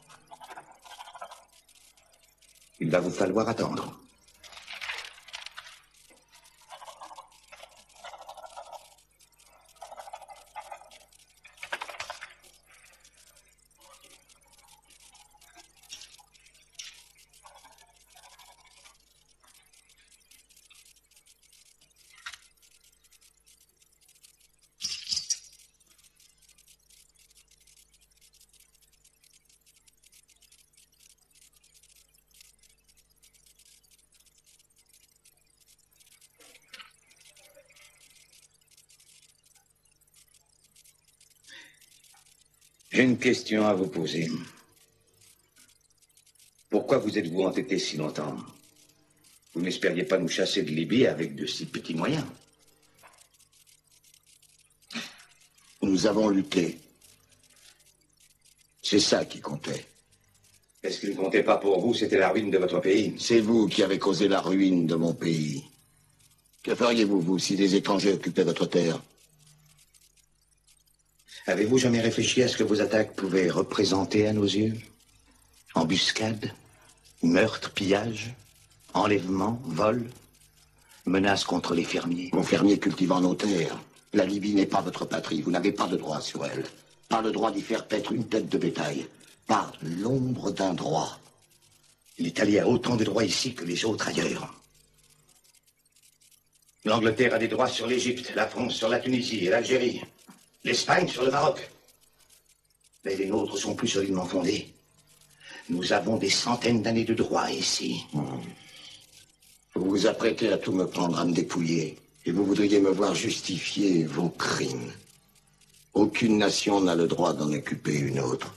Il va vous falloir attendre. J'ai une question à vous poser. Pourquoi vous êtes-vous entêté si longtemps? Vous n'espériez pas nous chasser de Libye avec de si petits moyens. Nous avons lutté. C'est ça qui comptait. Est-ce qu'il ne comptait pas pour vous, c'était la ruine de votre pays? C'est vous qui avez causé la ruine de mon pays. Que feriez-vous, vous, si des étrangers occupaient votre terre? Avez-vous jamais réfléchi à ce que vos attaques pouvaient représenter à nos yeux? Embuscades, meurtres, pillages, enlèvements, vols, menaces contre les fermiers. Vos fermiers cultivant nos terres. La Libye n'est pas votre patrie. Vous n'avez pas de droit sur elle. Pas le droit d'y faire paître une tête de bétail. Pas l'ombre d'un droit. L'Italie a autant de droits ici que les autres ailleurs. L'Angleterre a des droits sur l'Égypte, la France sur la Tunisie et l'Algérie. L'Espagne sur le Maroc. Mais les nôtres sont plus solidement fondés. Nous avons des centaines d'années de droit ici. Vous vous apprêtez à tout me prendre, à me dépouiller. Et vous voudriez me voir justifier vos crimes. Aucune nation n'a le droit d'en occuper une autre.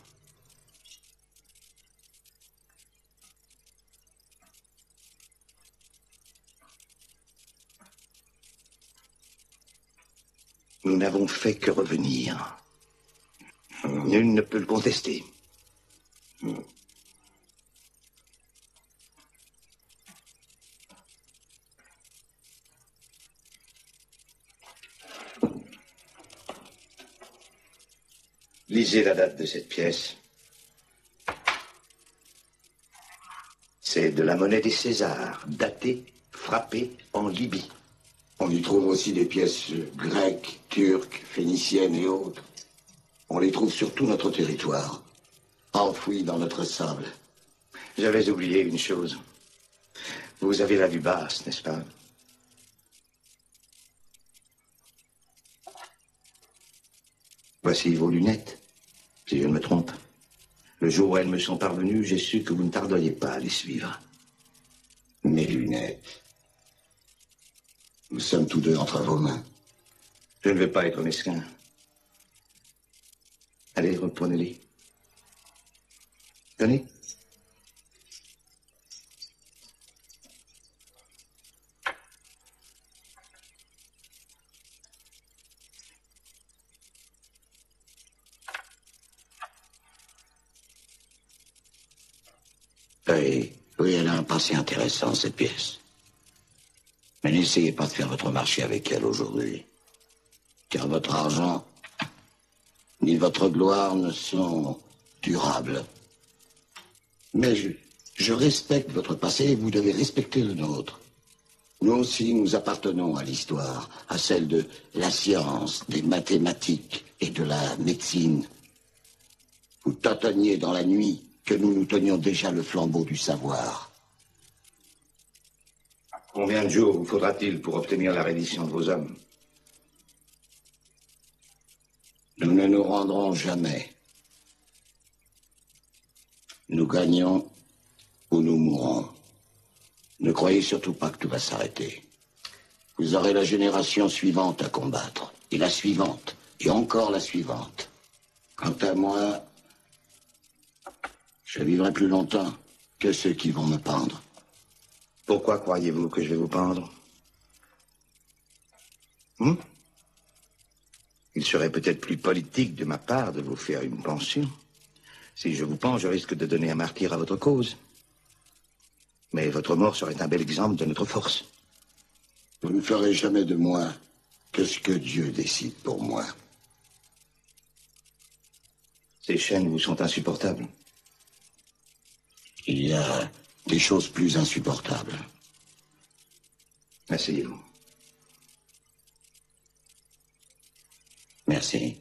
Nous n'avons fait que revenir. Nul ne peut le contester. Lisez la date de cette pièce. C'est de la monnaie des Césars, datée, frappée en Libye. On y trouve aussi des pièces grecques, turques, phéniciennes et autres. On les trouve sur tout notre territoire, enfouies dans notre sable. J'avais oublié une chose. Vous avez la vue basse, n'est-ce pas? Voici vos lunettes, si je ne me trompe. Le jour où elles me sont parvenues, j'ai su que vous ne tarderiez pas à les suivre. Mes lunettes. Nous sommes tous deux entre vos mains. Je ne veux pas être mesquin. Allez, reprenez-les. Tenez. Oui, oui, elle a un passé intéressant, cette pièce. Mais n'essayez pas de faire votre marché avec elle aujourd'hui. Car votre argent, ni votre gloire ne sont durables. Mais je, je respecte votre passé et vous devez respecter le nôtre. Nous aussi, nous appartenons à l'histoire, à celle de la science, des mathématiques et de la médecine. Vous tâtonniez dans la nuit que nous nous tenions déjà le flambeau du savoir. Combien de jours vous faudra-t-il pour obtenir la reddition de vos hommes? Nous ne nous rendrons jamais. Nous gagnons ou nous mourrons. Ne croyez surtout pas que tout va s'arrêter. Vous aurez la génération suivante à combattre, et la suivante, et encore la suivante. Quant à moi, je vivrai plus longtemps que ceux qui vont me pendre. Pourquoi croyez-vous que je vais vous pendre? Hum? Il serait peut-être plus politique de ma part de vous faire une pension. Si je vous pends, je risque de donner un martyr à votre cause. Mais votre mort serait un bel exemple de notre force. Vous ne ferez jamais de moi que ce que Dieu décide pour moi. Ces chaînes vous sont insupportables. Il y a des choses plus insupportables. Asseyez-vous. Merci.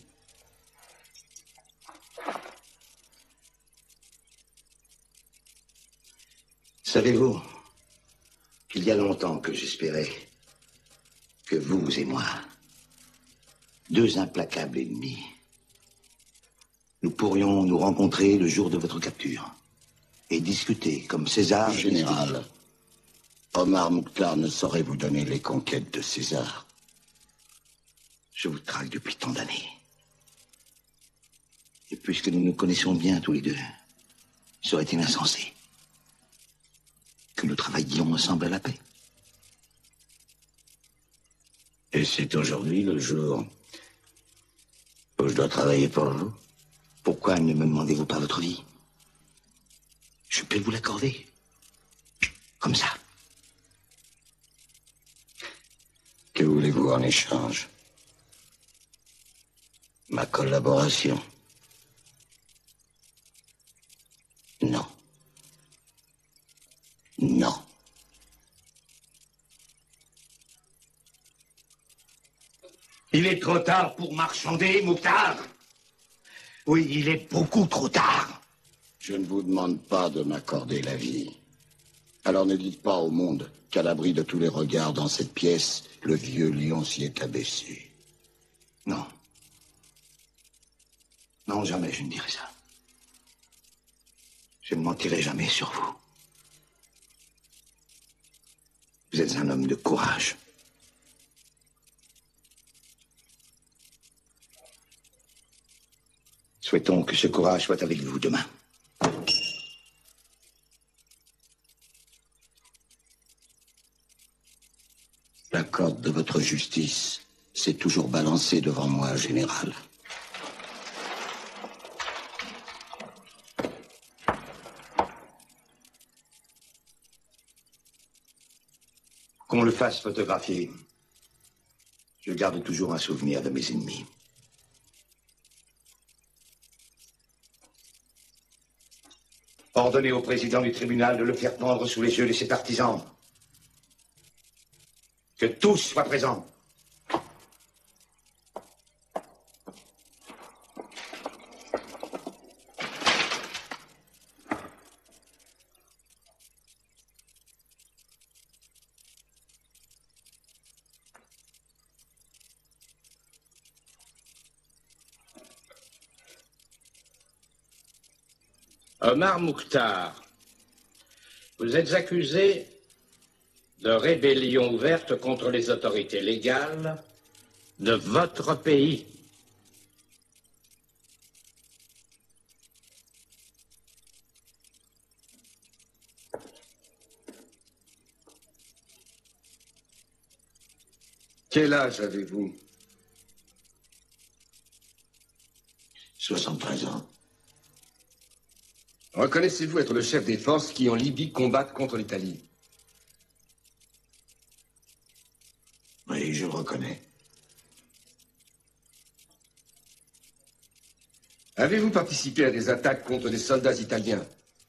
Savez-vous qu'il y a longtemps que j'espérais que vous et moi, deux implacables ennemis, nous pourrions nous rencontrer le jour de votre capture et discuter comme César... Général, Omar Mouktar ne saurait vous donner les conquêtes de César. Je vous traque depuis tant d'années. Et puisque nous nous connaissons bien tous les deux, serait-il insensé que nous travaillions ensemble à la paix? Et c'est aujourd'hui le jour où je dois travailler pour vous? Pourquoi ne me demandez-vous pas votre vie? Je peux vous l'accorder. Comme ça. Que voulez-vous en échange? Ma collaboration? Non. Non. Il est trop tard pour marchander, Mouktar. Oui, il est beaucoup trop tard. Je ne vous demande pas de m'accorder la vie. Alors ne dites pas au monde qu'à l'abri de tous les regards dans cette pièce, le vieux lion s'y est abaissé. Non. Non, jamais je ne dirai ça. Je ne mentirai jamais sur vous. Vous êtes un homme de courage. Souhaitons que ce courage soit avec vous demain. La corde de votre justice s'est toujours balancée devant moi, général. Qu'on le fasse photographier. Je garde toujours un souvenir de mes ennemis. Ordonnez au président du tribunal de le faire pendre sous les yeux de ses partisans. Que tous soient présents. Omar Mouktar, vous êtes accusé de rébellion ouverte contre les autorités légales de votre pays. Quel âge avez-vous? soixante-treize ans. Reconnaissez-vous être le chef des forces qui, en Libye, combattent contre l'Italie? Oui, je le reconnais. Avez-vous participé à des attaques contre des soldats italiens?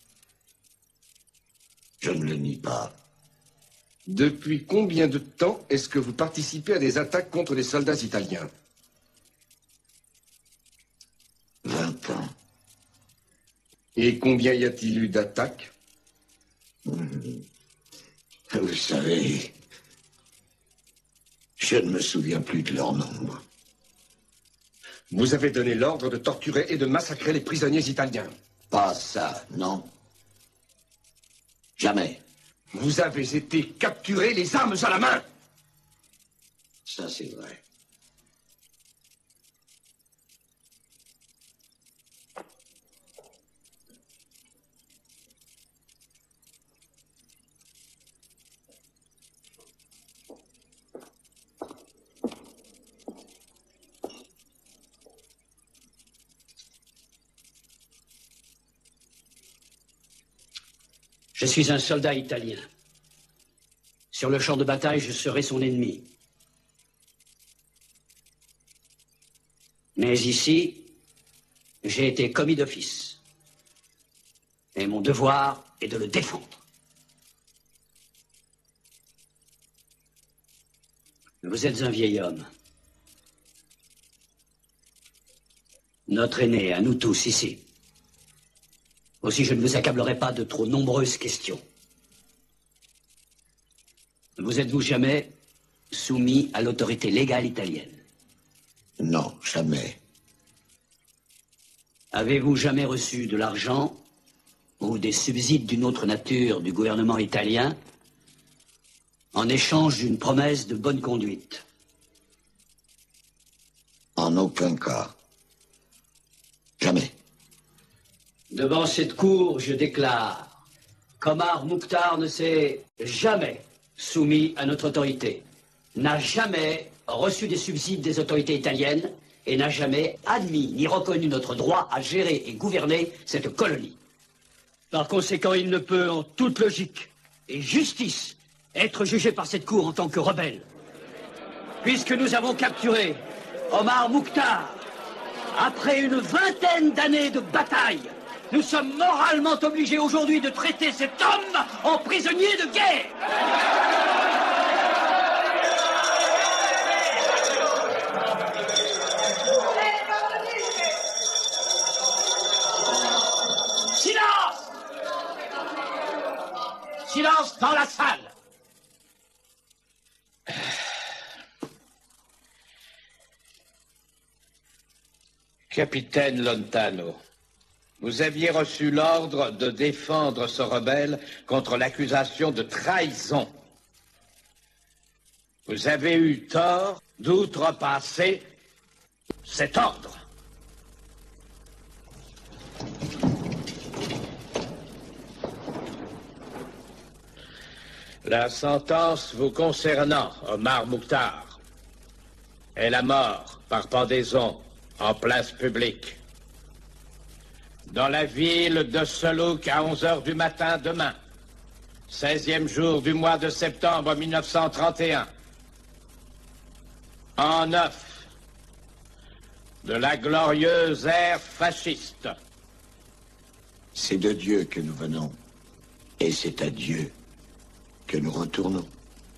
Je ne le nie pas. Depuis combien de temps est-ce que vous participez à des attaques contre des soldats italiens? Vingt ans. Et combien y a-t-il eu d'attaques? Vous savez, je ne me souviens plus de leur nombre. Vous avez donné l'ordre de torturer et de massacrer les prisonniers italiens. Pas ça, non. Jamais. Vous avez été capturés les armes à la main. Ça, c'est vrai. Je suis un soldat italien. Sur le champ de bataille, je serai son ennemi. Mais ici, J'ai été commis d'office. Et mon devoir est de le défendre. Vous êtes un vieil homme. Notre aîné, à nous tous ici. Aussi, je ne vous accablerai pas de trop nombreuses questions. Vous êtes-vous jamais soumis à l'autorité légale italienne? Non, jamais. Avez-vous jamais reçu de l'argent ou des subsides d'une autre nature du gouvernement italien en échange d'une promesse de bonne conduite? En aucun cas. Jamais. Devant cette cour, je déclare qu'Omar Mouktar ne s'est jamais soumis à notre autorité, n'a jamais reçu des subsides des autorités italiennes et n'a jamais admis ni reconnu notre droit à gérer et gouverner cette colonie. Par conséquent, il ne peut, en toute logique et justice, être jugé par cette cour en tant que rebelle. Puisque nous avons capturé Omar Mouktar, après une vingtaine d'années de bataille, nous sommes moralement obligés aujourd'hui de traiter cet homme en prisonnier de guerre. Silence! Silence dans la salle! Capitaine Lontano, vous aviez reçu l'ordre de défendre ce rebelle contre l'accusation de trahison. Vous avez eu tort d'outrepasser cet ordre. La sentence vous concernant, Omar Mouktar, est la mort par pendaison en place publique. Dans la ville de Solouk à onze heures du matin demain, seizième jour du mois de septembre mille neuf cent trente et un, en neuf de la glorieuse ère fasciste. C'est de Dieu que nous venons, et c'est à Dieu que nous retournons.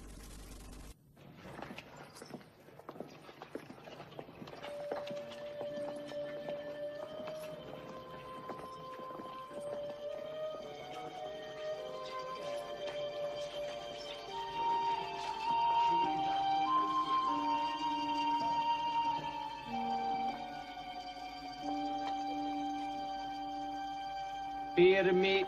Firmi.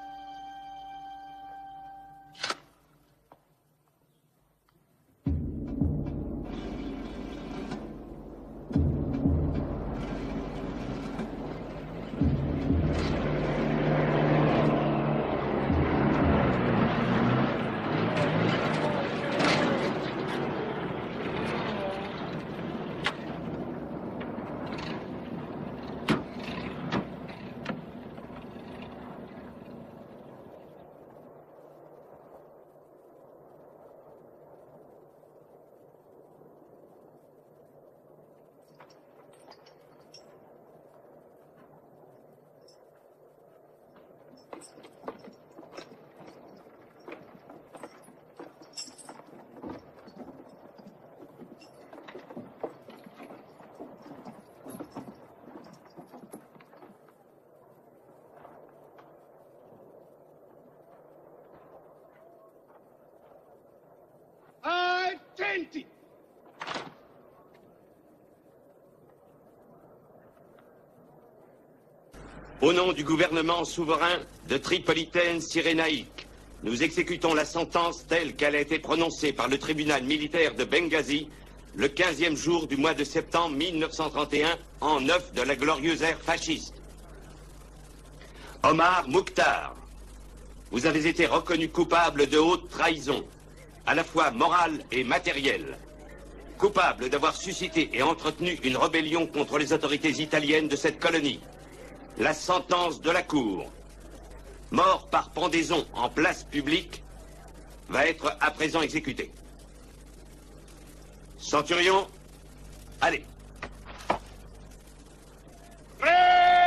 Attenti! Au nom du gouvernement souverain de Tripolitaine cyrénaïque, nous exécutons la sentence telle qu'elle a été prononcée par le tribunal militaire de Benghazi le quinzième jour du mois de septembre mille neuf cent trente et un, en neuf de la glorieuse ère fasciste. Omar Mouktar, vous avez été reconnu coupable de haute trahison, à la fois morale et matérielle, coupable d'avoir suscité et entretenu une rébellion contre les autorités italiennes de cette colonie. La sentence de la Cour, mort par pendaison en place publique, va être à présent exécutée. Centurion, allez. Prêt!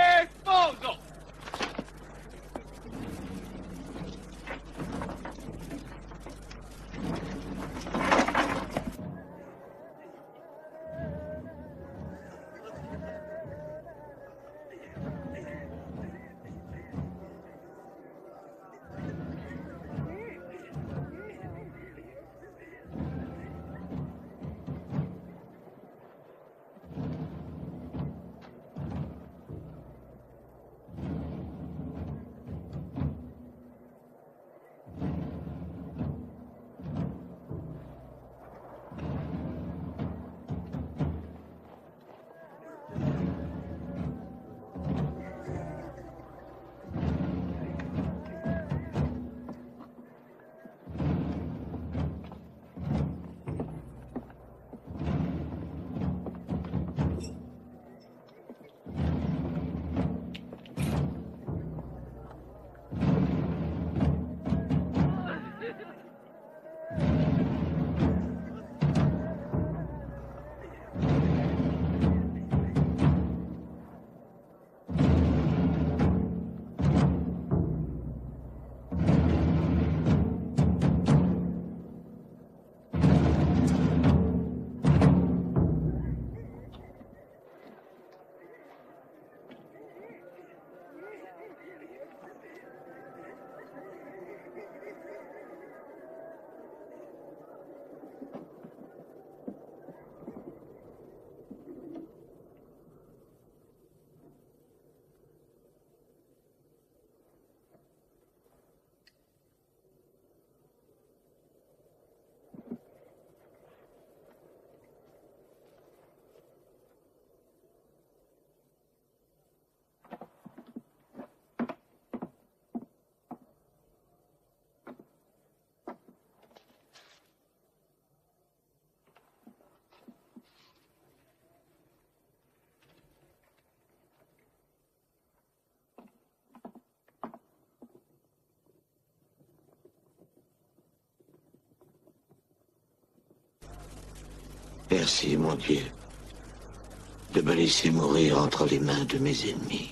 Merci, mon Dieu, de me laisser mourir entre les mains de mes ennemis.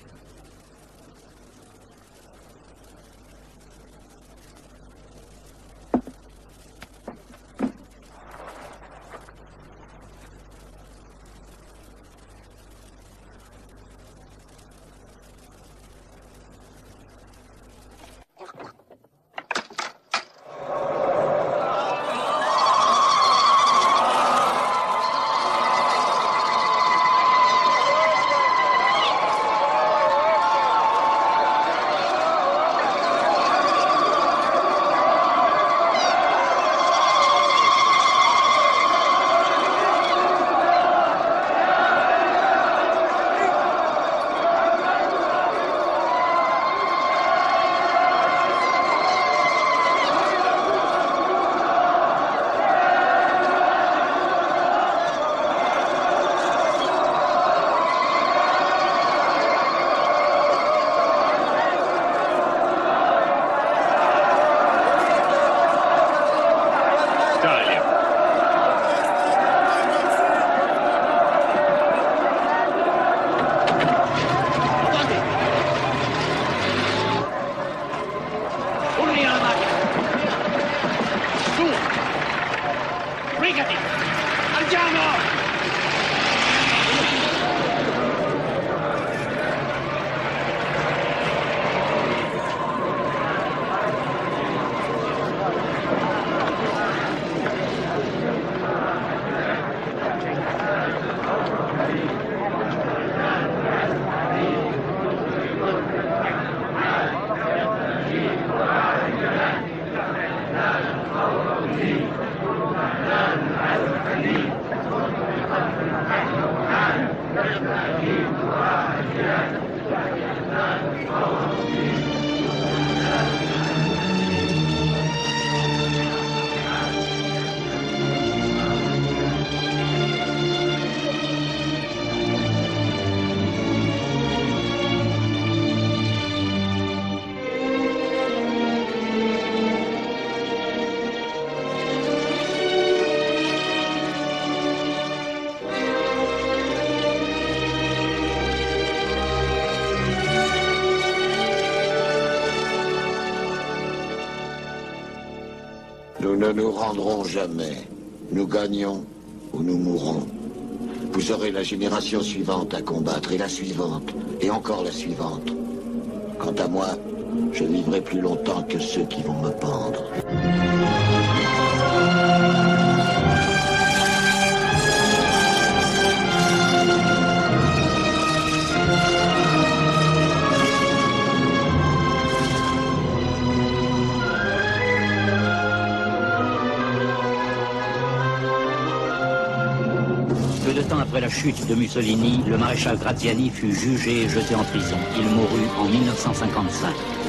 Nous ne nous rendrons jamais. Nous gagnons ou nous mourrons. Vous aurez la génération suivante à combattre, et la suivante, et encore la suivante. Quant à moi, je vivrai plus longtemps que ceux qui vont me pendre. Peu de temps après la chute de Mussolini, le maréchal Graziani fut jugé et jeté en prison. Il mourut en mille neuf cent cinquante-cinq.